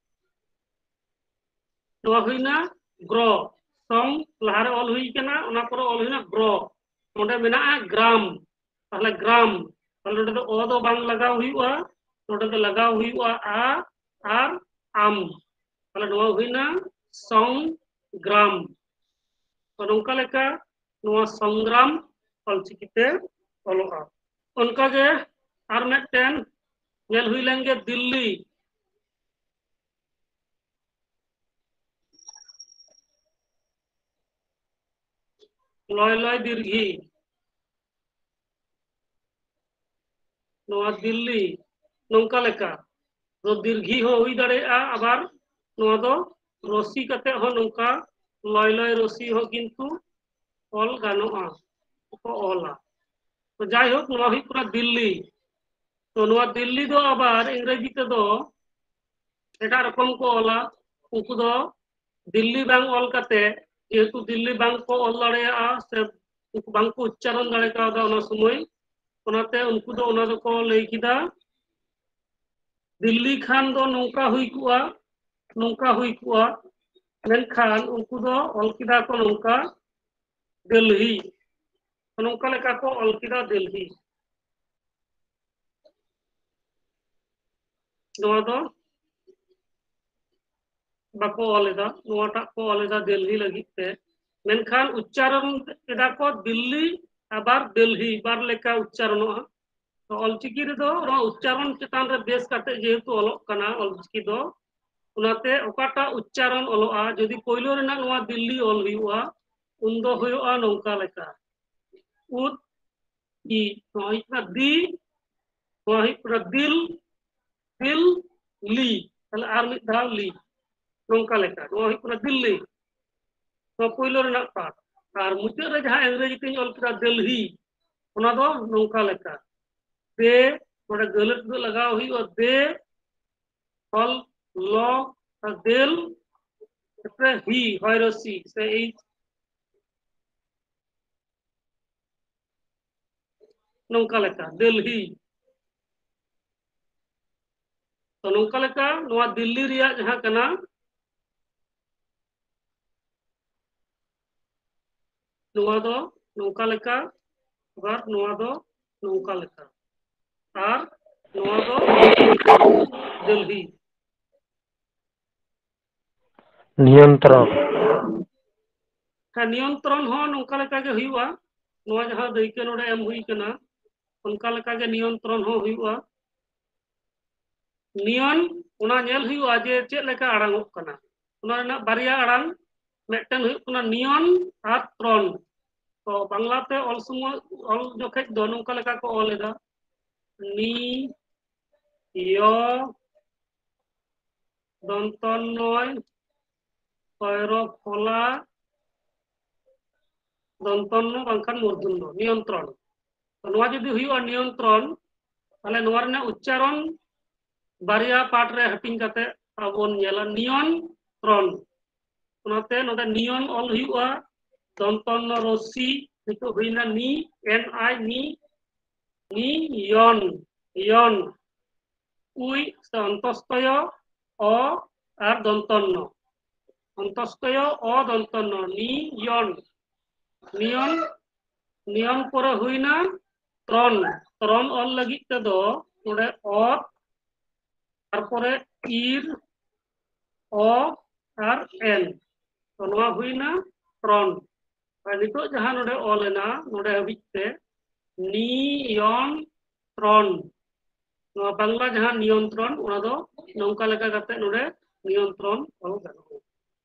नोआ हुइना ग्रो सॉन्ग लहारे ऑल हुई कना ओना पर ऑल हुइना ग्रो नोडे मेना ग्राम ताहले ग्राम ताहले नोडे दो ओ दो बांग लगाव हुइवा नोडे दो लगाव हुइवा आ आर आम ताहले नोआ हुइना संग्राम तो नौका लेका नोआ संग्राम ऑलचिकी ते ऑलोआ उनका जे आर मिदटेन नेल हुई लेंगे दिल्ली लय लय दीर्घी नोआ दिल्ली नौका लेका दो दीर्घी हो हुई दाड़ेया आबार नोआ दो रसी कते हो नौका लय लय रसी हो किंतु ऑल गानोआ को ऑला तो जाय होक नोआ हुई पूरा दिल्ली तो नोआ दिल्ली दो आबार इंग्रेजी ते दो एटा रकम को ऑला उनको दो दिल्ली बांग ऑल कते जेहेतु दिल्ली बांग को ऑल दाड़ेया से उनको बांग को उच्चारण दाड़े कादा ओना समय ओनाते उनको दो ओना दो को लई किदा दिल्ली खान दो नौका हुई कुआ मेनखान उनको दो ऑल किदा को नौका दिल्ली नौका लेका को ऑल किदा दिल्ली ᱱᱚᱣᱟ ᱫᱚ ᱵᱟᱠᱚ ᱚᱞ ᱮᱫᱟ, ᱱᱚᱣᱟᱴᱟᱜ ᱠᱚ ᱚᱞ ᱮᱫᱟ ᱫᱤᱞᱞᱤ ᱞᱟᱹᱜᱤᱫ ᱛᱮ, ᱢᱮᱱᱠᱷᱟन उच्चारण एदा को दिल्ली आबार दिल्ली बार लेका उच्चारणोगा। तो ऑलचिकी रे दो रो उच्चारण चितान रे बेस काते जेहेतु ऑलोक कना ऑलचिकी दो उनाते ओकाटा उच्चारण ऑलोआ जदि पोइलो रेना नोआ दिल्ली ऑल हुआ उन दो हुआ नौका लेका उद ई नोइना दी नोइना दिल दिल ली तले आर मिद धाव ली नौका लेका नोइना दिल्ली तो पोइलो रेना पार्ट और मुचाद रे जहां अंग्रेजी ते ऑल किदा दिल्ली उना दो नौका लेका दे थोड़ा गलत दो लगाव हुई और दे फल लो और दिल इतने ही वायरसी से एक नौका लेका दिल्ली तो नौका लेका नोआ दिल्ली रिया जहां कना नोआ दो नौका लेका और नोआ दो नौका लेका और नोआ दो दिल्ली नियंत्रण हाँ नियंत्रण हो नौका लेका के हुआ नोआ जहां दैके नोडे एम हुई कना उनका लेका के नियंत्रण हो हुआ नियन उना नेल हुआ जे चेक लेका आड़ांगोग कना उना रेना बारिया आड़ांग मेटन हुई कना नियन और त्रण तो बांग्लाते ऑल समय ऑल जोखेज दो नौका लेका को ऑल एदा नी यो दंतन नय पैरो फला दंतन बांखान मूर्धन नियंत्रण तो नोआ जदि हुआ नियंत्रण ताले नोआ रेना उच्चारण बारिया पार्ट रे हटिंग काते आबोन नेला नियन त्रण उनाते नोडे नियन ऑल हुआ दंतन रसी नितो हुइना नी एन आई नी यन यन उई अंतस्तय अ और दंतन अंतस्तय अ दंतन नी यन नियन नियन पर हुइना त्रण त्रण ऑल लगी ते दो नोडे अ तारपरे ईर अ और एन तो नोआ हुइना त्रण और नितो जहां नोडे ऑलेना नोडे हबिते नियन त्रण नोआ बांग्ला जहां नियंत्रण उना दो नौका लेका काते नोडे नियंत्रण हो गनो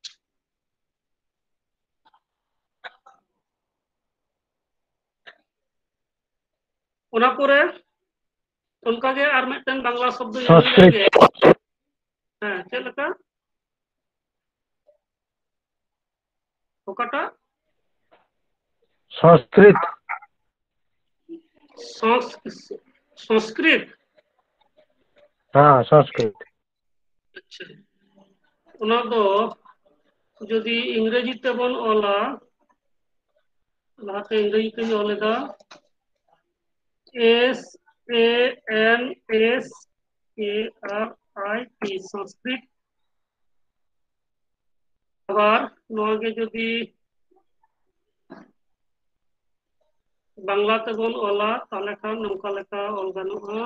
उना परे उनका के आर मिदटन बांग्ला शब्द संस्कृत हां चेक लेका ओकाटा संस्कृत संस्कृत हाँ संस्कृत अच्छा उना दो जदि इंग्रेजी ते बन ओला लाते इंग्रेजी ते ओलेदा S A N S K R I T Sanskrit आबार नोआ के जदि बांग्ला ते बन ओला ताले खान नौका लेका ऑल गानोगा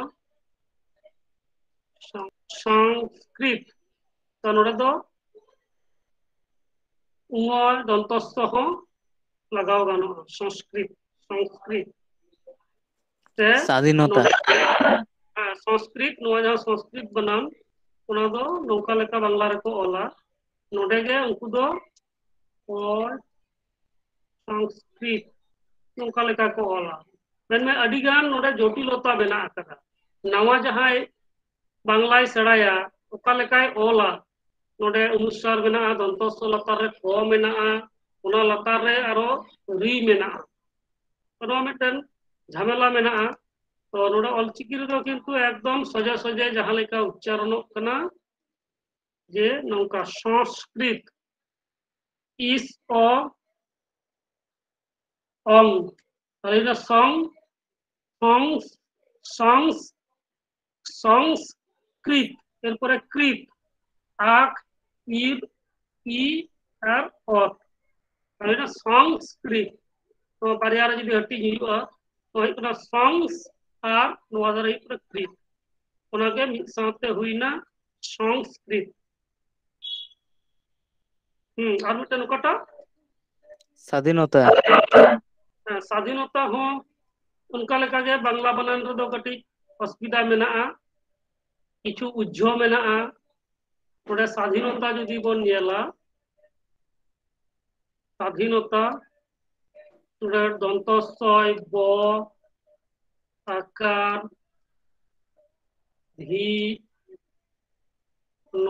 संस्कृत तो नोडे दो उंगय दंतस्थ हो लगाव गानोगा संस्कृत संस्कृत ते स्वाधीनता संस्कृत नोआ जहां संस्कृत बनाम उना दो नौका लेका बांग्ला रे को ओला नोडे गे उनको दो और संस्कृत नौका लेका को ओला मेन में अडी गान नोडे जटिलता बेना आकदा नवा जहां बांग्लाय सेड़ाया ओका लेकाय ओला नोडे अनुस्वार मेना दंतस्थ लतार रे क मेना उना लतार रे आरो री मेना तो मिदटन झमेला मेना तो नोडे ऑलचिकी रे दो किंतु एकदम सजे सजे जहां लेका उच्चारणोग कना जे नौका संस्कृत इस अ अंग ताहले संग संग संग संस्कृत एरपरे कृत आक ईर ई और अत ताहले संस्कृत तो बारिया रे जदि हटिंग हुआ तो हुई कना संस और नोआ दरे कृत ᱚᱱᱟᱜᱮ ᱢᱤᱫ ᱥᱟᱶᱛᱮ ᱦᱩᱭᱱᱟ সংস্কৃত। আর মিটটেন ওকাটা স্বাধীনতা। স্বাধীনতা হো उनका लेका गे बांग्ला बनान रेदो कटी असुविधा मेनाआ किछु उज्जो मेनाआ नोडे स्वाधीनता जुदी बोन नेला स्वाधीनता नोडे दंतस्वय ब आकार धी न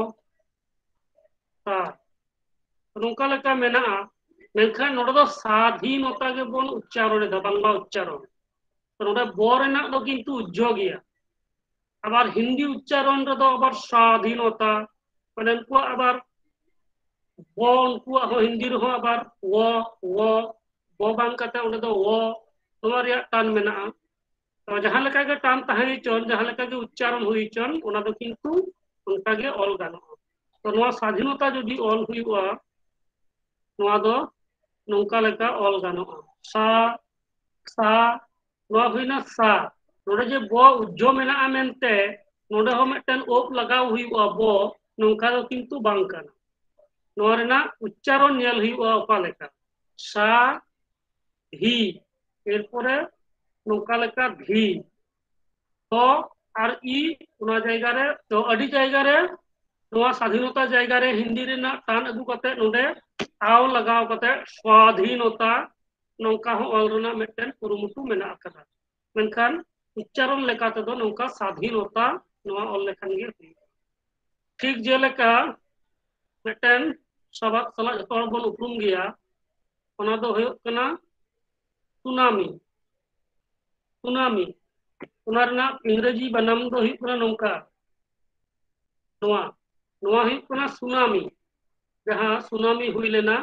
ता नोंका लेका मेनाआ मेनखान नोडे दो स्वाधीनता गे बोन उच्चारण दा बांग्ला उच्चारण तो नोडे ब रेना दो किंतु उज्जो गया আবার হিন্দি উচ্চারণ রেদো আবার স্বাধীনতা মানে উনকু আবার ব উনকু হিন্দি রেহো আবার ব বাং কাতে ওঁडे दो नोवा रिया टान मेनाआ तो जहां लेका गे टान ताहें चन जहां लेका गे उच्चारण हुई चन ओना दो किंतु उनका गे ऑल गानोआ तो नोवा स्वाधीनता जदि ऑल हुईआ नोवा दो नोंका लेका ऑल गानोआ सा सा नोवा हुईना सा नोडे जे ब उज्जो मेनाआ मेनते नोडे हो मिटन ओप लगाव हुईआ ब नोंका दो किंतु बांग काना नोवा रेना उच्चारण नेल हुईआ ओका लेका सा धी एरपरे नोंका लेका धी तो आर ई ओना जायगा रे तो अडी जायगा रे नोवा स्वाधीनता जायगा रे हिंदी रेना टान अगु कते नोडे आव लगाव कते स्वाधीनता नोंका हो ऑल रेना मिटन कुरुमुटु मेना आकादा मेनखान उच्चारण लेका तेदो नोंका स्वाधीनता नोवा ऑल लेखान गे ठीक जेलेका मिटन सबाक सला जतो हर बोन उपरुम गया ओना दो होयो कना सुनामी सुनामी ओना रेना इंग्रेजी बनाम दो होयो कना नोंका नोवा नोवा होयो कना सुनामी जहां सुनामी हुई लेना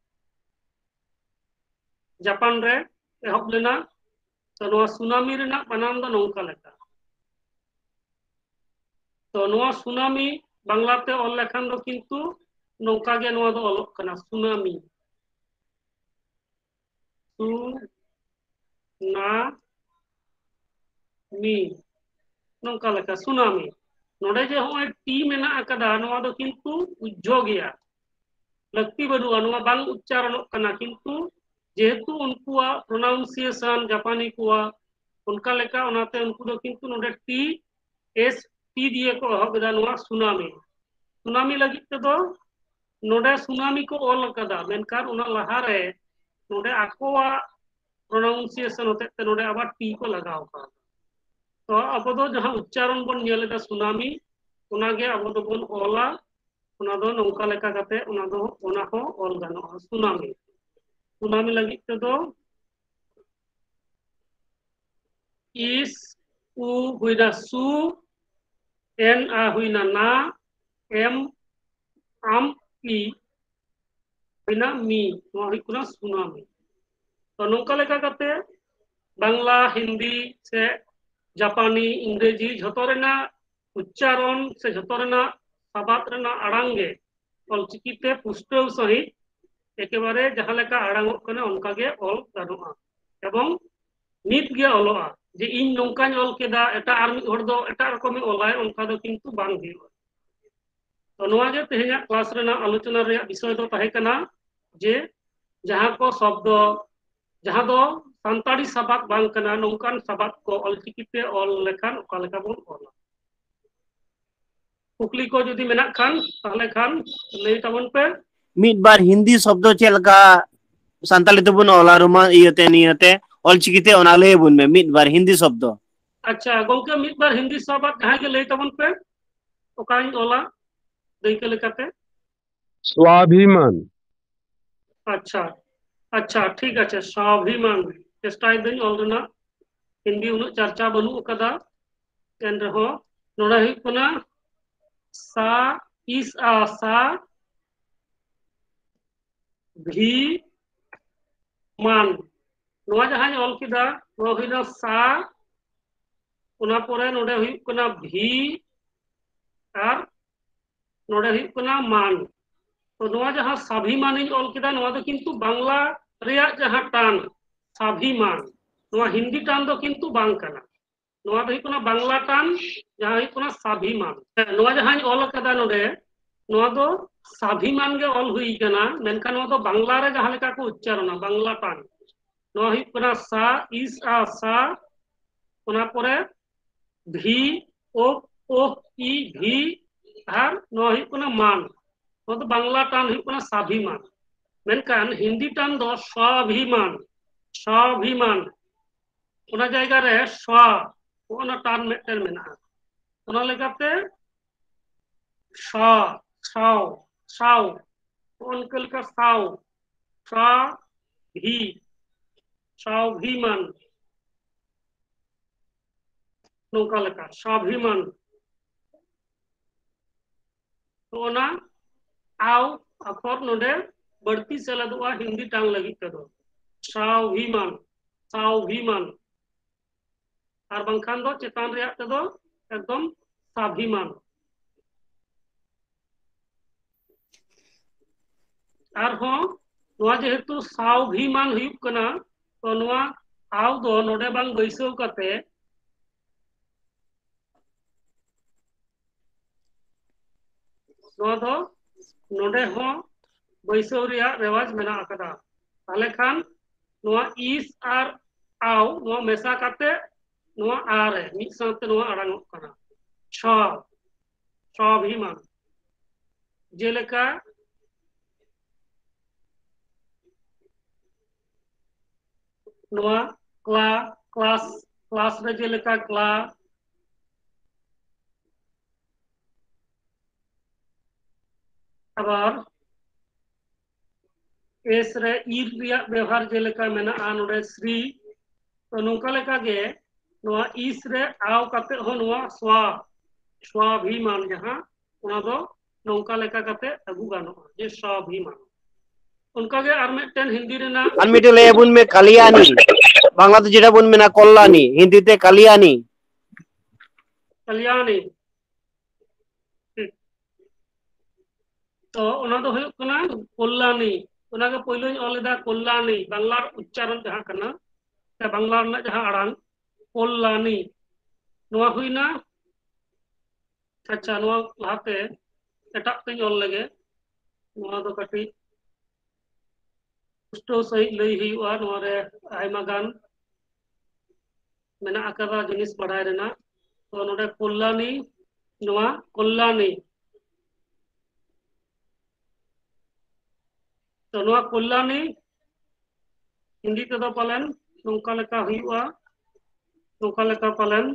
जापान रे एहब लेना तो नोवा सुनामी रेना बनाम दो नोंका लेका तो नोवा सुनामी बांग्लाते ऑल लेखान दो किंतु नोंका गे नोवा दो ऑलोग कना सुनामी सु ना मी नोंका लेका सुनामी नोडे जे होय टी मेना आकादा नोवा दो किंतु उज्जो गया लक्ति बनुआ नोवा बांग उच्चारणों कना किंतु जेहेतु उनकुआ प्रोनाउंसिएशन जापानी कुआ उनका लेका ओनाते उनको दो किंतु नोडे टी एस टी दिए को हगदा नोवा सुनामी सुनामी लगी तो नोडे सुनामी को ऑल कदा मेनकार उना लहा रे नोडे आकोआ प्रोनाउंसिएशन होते ते नोडे आबार टी को लगाव का तो अब दो जहां उच्चारण बन नेलेदा सुनामी उनागे अब दो बन ऑला उना दो नोंका लेका कते उना दो उना हो ऑल गानोआ सुनामी सुनामी लगी तो इस उ हुईना सु एन आ हुईना ना एम आम पी हुईना मी नोवा हुई कुना सुनामी तो नोंका लेका कते बांग्ला हिंदी से जापानी इंग्रेजी झतो रेना उच्चारण से झतो रेना साबात रेना आड़ांगे ऑलचिकीते पुष्टव सहित एकेबारे जहां लेका आड़ांगोग कना उनका गे ऑल गानोआ एवं नित गे ऑलोआ जे इन नोंकान ऑल केदा एटा आर मिद हर दो एटा रकम ऑलाय उनका दो किंतु बांग हुईआ तो नोवा गे तेहेना क्लास रेना आलोचना रे विषय दो ताहे कना जे जहां को शब्द जहां दो सान्ताड़ी साबात बांग कना नोंकान साबात को ऑलचिकीते ऑल लेखान ओका लेका बोन ऑला कुकली को जदि मेना खान ताहले खान लई ताबन पे मिड बार हिंदी शब्द चेलका सान्ताली तबन ऑला रोमा इयते नियते ऑलचिकीते ओना लय बुन में मिड बार हिंदी शब्द अच्छा गोंके मिड बार हिंदी साबात जहां के लई ताबन पे ओकाइन ऑला दैके लेकाते स्वाभिमान अच्छा अच्छा ठीक है स्वाभिमान चेष्टाय दिन ऑल रेना हिंदी उन चर्चा बनू कदा एन रहो नोडा हुई कना सा इस आशा भी मान नोवा जहां ऑल किदा नोवा हुईना सा उना परे नोडे हुई कना भी और नोडे हुई कना मान तो नोवा जहां स्वाभिमान ऑल किदा नोवा दो किंतु बांग्ला रेया जहां टान स्वाभिमान नोवा हिंदी टान दो किंतु बांग कना नोआ दो हुई बांग्ला टान जहां हुई स्वाभिमान नोआ जहां ऑल कदा नोडे नोआ दो स्वाभिमान के ऑल हुई कना मेनका नोआ दो बांग्ला रे जहां लेका को उच्चारण बांग्ला टान नोआ हुई सा इस आ सा ओना परे भी ओ ओ ई भी आर नोआ हुई मान नोआ दो बांग्ला टान हुई स्वाभिमान मेनकान हिंदी टान दो स्वाभिमान स्वाभिमान ओना जायगा रे स्वा ओना टान मेटल मेना ओना लेकाते सा साव साव उनके लेका साव सा भी स्वाभिमान नौका लेका स्वाभिमान तो ओना आव अखर नोडे बढ़ती सेलेदुआ हिंदी टांग लगी तेदो स्वाभिमान स्वाभिमान और बंखान दो चेतान रिया तेदो एकदम स्वाभिमान और हो नोआ जेहेतु स्वाभिमान हुयुक कना तो नोआ आव दो नोडे बांग बैसव कते नोआ दो नोडे हो बैसव रिया रेवाज मेना अकदा ताले खान नोआ इस आर आव नोआ मेसा कते नोआ आरे मिद साथे नोआ अड़ांगोग कना स्वाभिमान जेलेका नोआ क्ला क्लास क्लास रे जेलेका क्ला आबार एस रे ईर रिया व्यवहार जेलेका मेना नोडे श्री तो नोका लेका गे नोआ इस रे आव कते हो नोआ स्वा स्वाभिमान जहां ओना दो नोका लेका कते अगु गानोआ जे स्वाभिमान उनका गे आर मिदटेन हिंदी रेना আর মিটে লে বুন মে কালিয়ানি বাংলাতে যেটা বুন মে না কল্যাণী হিন্দিতে কালিয়ানি कल्याणी तो ओना दो हुयुक कना कल्याणी ओना के पहले ऑलरेडी कल्याणी बांग्ला उच्चारण जहां कना ते बांग्ला रना जहां अड़ांग कल्याणी नोआ हुइना अच्छा नोआ लाते एटाक ते ऑल लगे नोआ दो कटी पुष्टो सही लई हुयुआ नोआ रे आयमा गान मेना अकदा जिनिस बड़ाय रेना तो नोडे कल्याणी नोआ कल्याणी तो नोआ कल्याणी हिंदी तेदो पालन नोंका लेका हुयुआ नोंका लेका पालन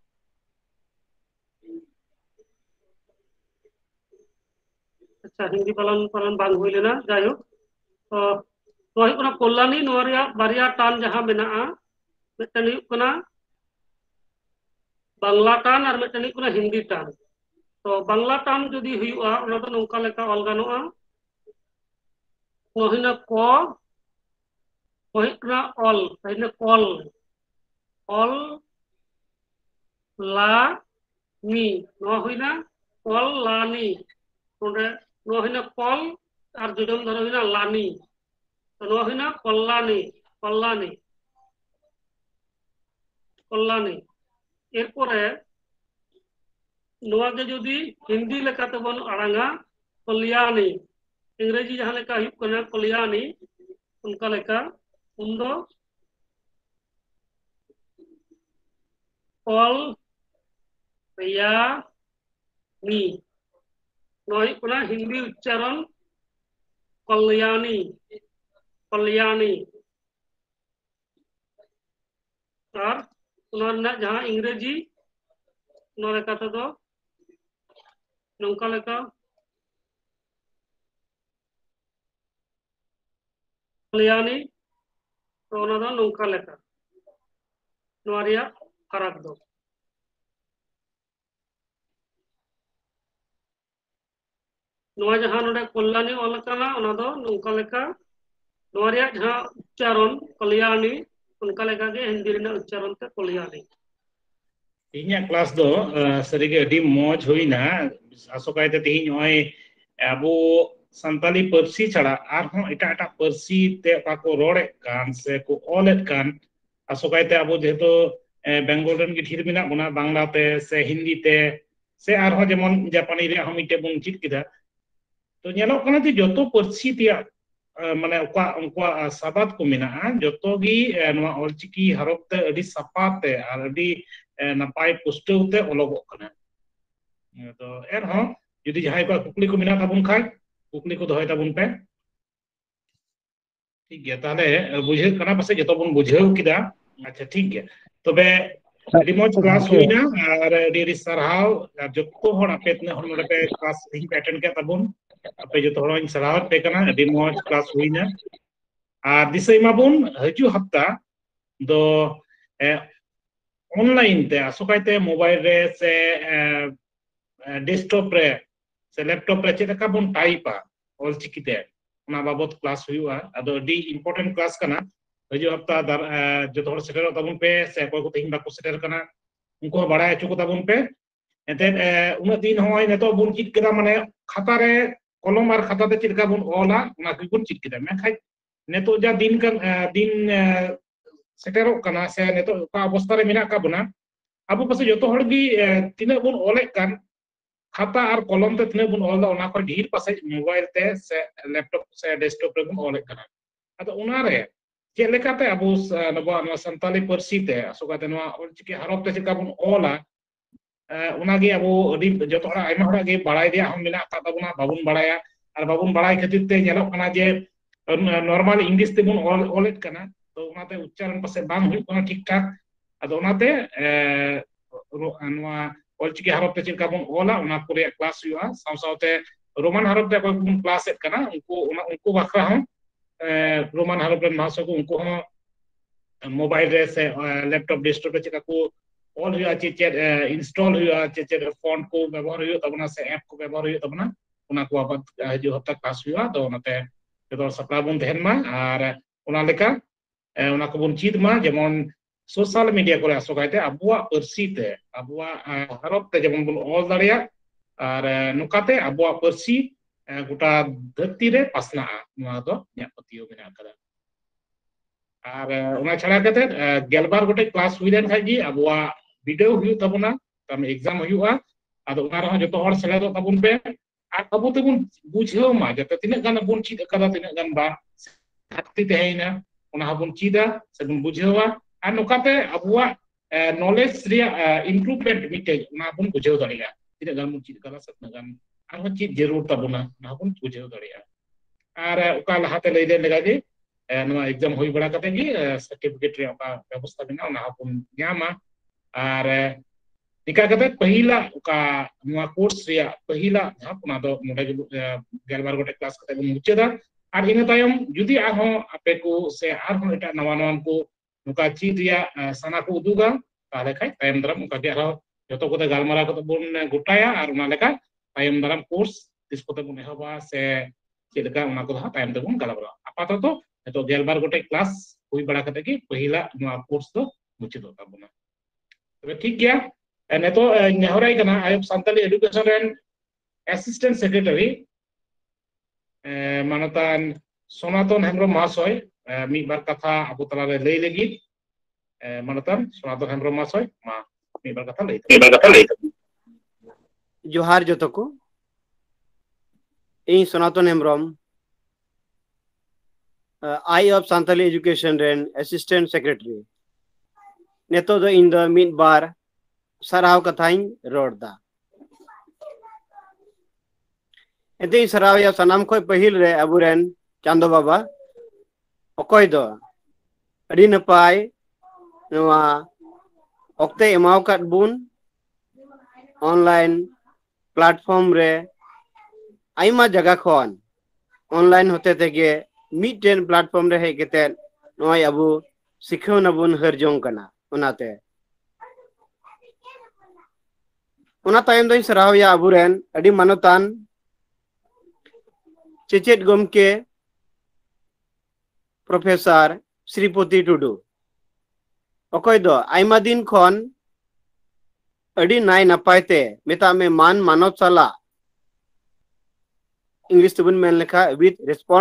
अच्छा हिंदी पालन पालन बांग हुई लेना जायो तो नोआ हुयुकना कल्याणी नोआ रिया बारिया टान जहां मेनाआ मिदटेन हुयुकना बांग्ला टान और मिदटेन हुयुकना हिंदी टान तो बांग्ला टान जदि हुयुआ ओना दो नोंका लेका ऑल गानोआ ओहिना को ओहिना ऑल ओहिना कॉल ऑल ला नी नो हुइना कॉल लानी ओंडे नो हुइना कॉल और जुडम धरो हुइना लानी तो नो हुइना कल्याणी कल्याणी कल्याणी एरपरे नोआ के जदि हिंदी लेकाते बन अड़ांगा कल्याणी इंग्रेजी जहां लेका हुयुक कना कल्याणी उनका लेका उन्दो कॉल या नी नोआ हुयुक कना हिंदी उच्चारण कल्याणी कल्याणी और उना जहां इंग्रेजी नोआ लेका तो नोंका लेका कल्याणी तो ओना दो नोंका लेका नोआ रिया फरक दो नोआ जहां नोडे कल्याणी ऑल कना ओना दो नोंका लेका नोआ रिया जहां उच्चारण कल्याणी उनका लेका गे हिंदी रेना उच्चारण ते कल्याणी इन्या क्लास दो सरीगे अडी मौज हुईना आसोकायते तिहिन नय अबो संताली पर्सी छड़ा आरहों एटा एटा पर्सी ते पाको रोड़े कान से को ऑलेट कान आसोकायते अबो जेतो बेंगल रन गे ढेर मेना बना बांग्लाते से हिंदी ते से आरहो जेमन जापानी रे हम मिटे बन चित किदा तो नेलो कना जे जतो परसी तिया माने उनका साबात को मेना जतो गी नवा ऑलचिकी हरफ ते अडी सपाते आर अडी नापाय पुष्टौते ओलोगो कना तो एरहो जुदी जहाय को कुकली को मेना ताबुन खाय कुकली को दोहय ताबुन पे ठीक गया ताले बुझे कना पासे जतो बन बुझेउ किदा अच्छा ठीक गया तबे अडी मोज क्लास हुईना और अडी सरहाव जतो हर आपे तने हर नोडे पे क्लास हिं अटेंड के ताबुन आपे जतो हर सरहाव पे कना अडी मोज क्लास हुईना और दिसै माबुन हजु हप्ता दो ऑनलाइन ते आसुकाइते मोबाइल रे से डेस्कटॉप रे से लैपटॉप रे चेका बन टाइपा ऑलचिकीते ना बाबत क्लास हुआ अदो डी इंपोर्टेंट क्लास कना हजु हप्ता जो थोड़ा सेटर ताबुन पे से कोई को तेहिं बाको सेटर कना उनको बड़ाय चुको ताबुन पे एते उना दिन होय नेतो बुन चित केदा माने खाता रे कलम और खाता ते चिलका बुन ओला उना की बुन चित केदा मैं खाय नेतो जा दिन kan दिन सेटरो कना से नेतो का अवस्था रे मेना का बना अब पासे जतो हड़ गी तिना बुन ओले kan खाता और कलम ते तिना बुन ओला उना को ढीर पासे मोबाइल ते से लैपटॉप से डेस्कटॉप रे बुन ओले कना अतो उना रे चे लेकाते अब नबा संताली परसी ते असुकाते नवा ऑलचिकी हरफ ते चिका बुन ओला उनागे अब अडी जतो हड़ा आइमा हड़ा गे बाड़ाय दिया हम मेना का ताबुना बाबुन बाड़ाया और बाबुन बाड़ाय खातिर ते नेलो कना जे नॉर्मल इंग्लिश ते बुन ओलेट कना तो उनाते उच्चारण पासे बांग हुई कना ठीक ठाक अदो उनाते नवा ऑलचिकी हरफ ते चिका बुन ओला उना कोरे क्लास हुआ सावसावते रोमान हरफ ते कोई बुन क्लास एट कना उनको बाखरा हम रोमान हरफ रे मासो को उनको हम मोबाइल रे से लैपटॉप डेस्कटॉप रे चिका को ऑल हुआ चे इंस्टॉल हुआ चे फॉन्ट को व्यवहार हुआ तबना से ऐप को व्यवहार हुआ तबना उना को अब जो हफ्ता क्लास हुआ तो उनाते जो सप्ला बुन तहन मा और उना लेका उना को बुन चीद मा जेमन सोशल मीडिया को आसोकाइते अबुआ परसी ते अबुआ हरफ ते जेमन बुन ऑल दाड़िया और नुकाते अबुआ परसी गोटा धरती रे पासना नुआ दो न्या पतियो मेना कदा और उना छड़ा कते गेलबार गोटे क्लास हुई देन खाई अबुआ वीडियो हुई तबना तम एग्जाम हुआ आदो उना रह जतो हर सेलेदो तबुन पे और अब तेबुन बुझेव मा जते तिना गान बुन चीद कदा तिना गान बा शक्ति तेहिना उना बुन चीदा से बुन बुझेवा और नोकाते अबुआ नॉलेज रिया इंप्रूवमेंट मिटे उना बुन बुझेव दरिया तिना गान बुन चीद कदा सतना गान और चीज जरूर तबना ना बुन बुझेव दरिया और उका लहाते लई दे लगा जे नवा एग्जाम हुई बड़ा कते गी सर्टिफिकेट रे उका व्यवस्था बिना उना बुन न्यामा और निका कते पहिला उका नवा कोर्स रिया पहिला जहां पुना दो मोडे गेलबार गोटे क्लास कते बुन मुचेदा और इन तायम जुदी आहो आपे को से आर हो एटा नवा नवा को नुका चीज रिया सना को उदुगा ताले खाय तायम दरम उका के आरो जतो कोते गालमारा को बुन गोटाया और उना लेका तायम दरम कोर्स तिस कोते बुन एहबा से चेलका उना को तायम दे बुन गालबरा आपातत तो गेलबार गोटे क्लास हुई बड़ा कते की पहिला नवा कोर्स तो मुचेदो ताबुना तबे ठीक गया नेतो नेहराई कना आयब संताली एजुकेशन रेन असिस्टेंट सेक्रेटरी मानतान सनातन हेम्ब्रम महाशय मी बार कथा अबो तला रे लई लगी मानतान सनातन हेम्ब्रम महाशय मा मी बार कथा लई जोहार जतो को इन Sanatan Hembram eye of Santali education रेन असिस्टेंट सेक्रेटरी नेतो दो इन द मिड बार सराव कथाइन रोडदा एते सराव या सनाम खोय पहिल रे अबुरेन चांदो बाबा अकोय दो अडी नपाय नवा ओक्ते एमाव काट बुन ऑनलाइन प्लेटफॉर्म रे आइमा जगह खन ऑनलाइन होते तेगे मिटेन प्लेटफॉर्म रे हे केते नोय अबु सिखौ नबुन हरजों कना उनाते उना तायम दो सराव या अबुरेन अडी मानतान चेचेट गमके प्रोफेसर श्रीपति टुडू अकोय दो आइमा दिन खन अडी नाय नपायते मेता में मान मानव सला इंग्लिश तुबन मेन लेखा विथ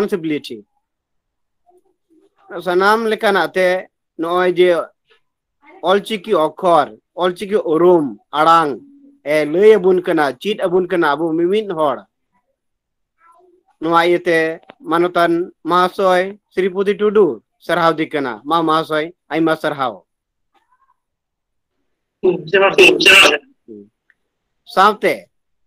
रिस्पांसिबिलिटी सनाम लेका नाते नोय जे olchiki okhor olchiki urum arang lay abun kana cheat abun kana abu mimit hor noa iete manutan mahasoy Sri Pudi Tudu sarhaw dikana ma mahasoy aima sarhaw ᱡᱚᱦᱟᱨ सावते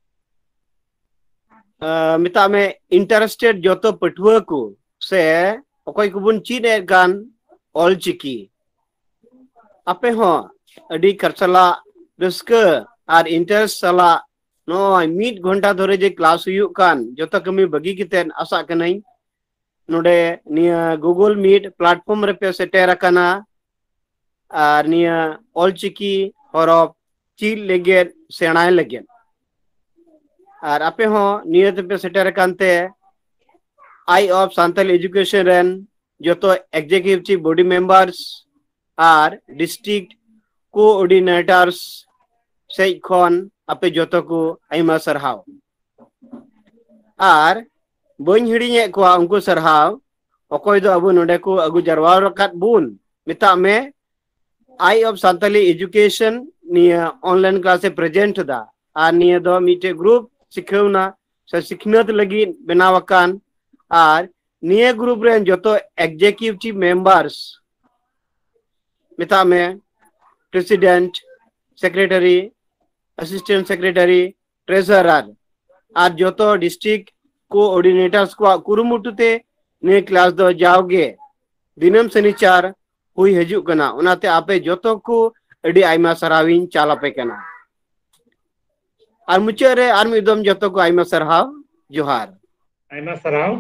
मिता में इंटरेस्टेड जोतो पटुआ को से ओकोय कुबुन चीन ए गान ऑलचिकी आपे हो अडी खर्चला रस्का आर इंटरेस्ट सला नो मीट घंटा धरे जे क्लास हुयु कान जोतो कमी बगी कितेन आशा कनई नोडे निया गूगल मीट प्लेटफॉर्म रे पे सेटेर काना आर निया ऑलचिकी हरफ चील लेगे सेणाय लेगे और आपे हो नियत पे सेटर कांते आई ऑफ सांतल एजुकेशन रेन जो तो एग्जीक्यूटिव चीफ बॉडी मेंबर्स और डिस्ट्रिक्ट कोऑर्डिनेटर्स से खन आपे जोतो को आइमा सरहाव और बन हिड़िए को उनको सरहाव अकोय दो अबु नोडे को अगु जरवा रकात बुन मिता में आई ऑफ सांतली एजुकेशन निया ऑनलाइन क्लास प्रेजेंट दा और निया दो मीटे ग्रुप सिखौना से सिखनत लगी बनावकान और निया ग्रुप रेन जोतो एग्जीक्यूटिव मेंबर्स मिता में president secretary assistant secretary treasurer और जोतो डिस्ट्रिक्ट कोऑर्डिनेटर्स को कुरुमुटुते ने क्लास दो जाओगे दिनम शनिचार हुई हजू कना उनाते आपे जोतो को अडी आइमा सराविन चालापे कना और मुचारे आर मिदम जोतो को आइमा सरहाव जोहार आइमा सराव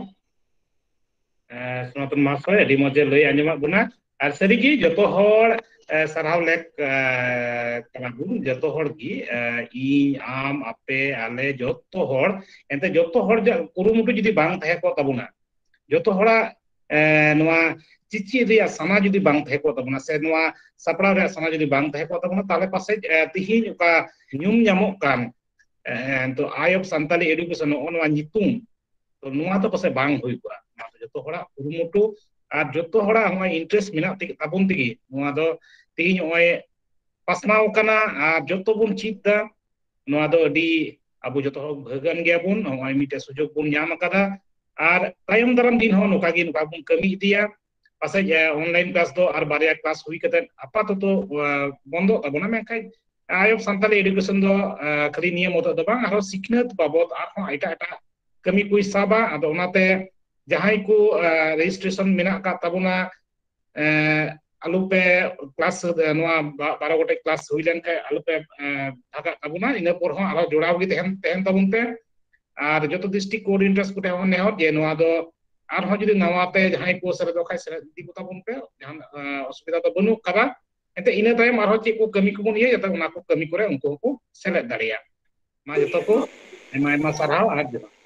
सनातन महाशय अडी मजे लई आंजमा बुना और सरीगी जोतो होड़ सरहाव लेक कना बुन जोतो होड़ की इ आम आपे आले जोतो होड़ एंते जोतो होड़ कुरुमुटु जुदी बांग तहे को तबुना जोतो होड़ा नोआ चिची रिया सना जुदी बांग तहे को तबुना से नोआ सपड़ा रे सना जुदी बांग तहे को तबुना ताले पासे तिहिन उका न्यूम ᱧᱟᱢᱚᱜ कान तो आई ऑफ सांताली एडुकेशन ओनवा नितुम तो नोआ तो पासे बांग हुई को जोतो होड़ा कुरुमुटु और जोतो होड़ा हम इंटरेस्ट मिना ताबुन तिगी नोआ दो तिहिन ओय पासनाव काना और जोतो बुन चिदा नोआ दो अडी अबु जोतो भगन गया बुन ओय मिटे सुजोग बुन ᱧᱟᱢ कादा और तायम दाराम दिन हो नोका गी नोका बुन कमी इदिया पासे ऑनलाइन क्लास दो और बारिया क्लास हुई कते आपाततो बंदो ताबोना मेखाय आई ऑफ सांताली एडुकेशन दो खाली नियम मत दो बांग आरो सिखनत बाबत आरो एटा एटा कमी कुई साबा आदो ओनाते जहां को रजिस्ट्रेशन मेना का ताबोना आलुपे क्लास नोआ 12 गोटे क्लास हुई लेन खाय आलुपे भागा ताबोना इना पर हो आरो जोड़ाव गे तेहन ताबुन पे और जो डिस्ट्रिक्ट कोऑर्डिनेटर्स को तेहन ने हो जे नोआ दो आर हो जदी नवाते जहां को सर दो खाय सर दी को ताबुन पे जहां असुविधा तो बनु करा एते इना तायम आरो चे को कमी को निये जता उना को कमी करे उनको को सेलेक्ट दाड़िया मा जतो को एमा एमा सरहाव आ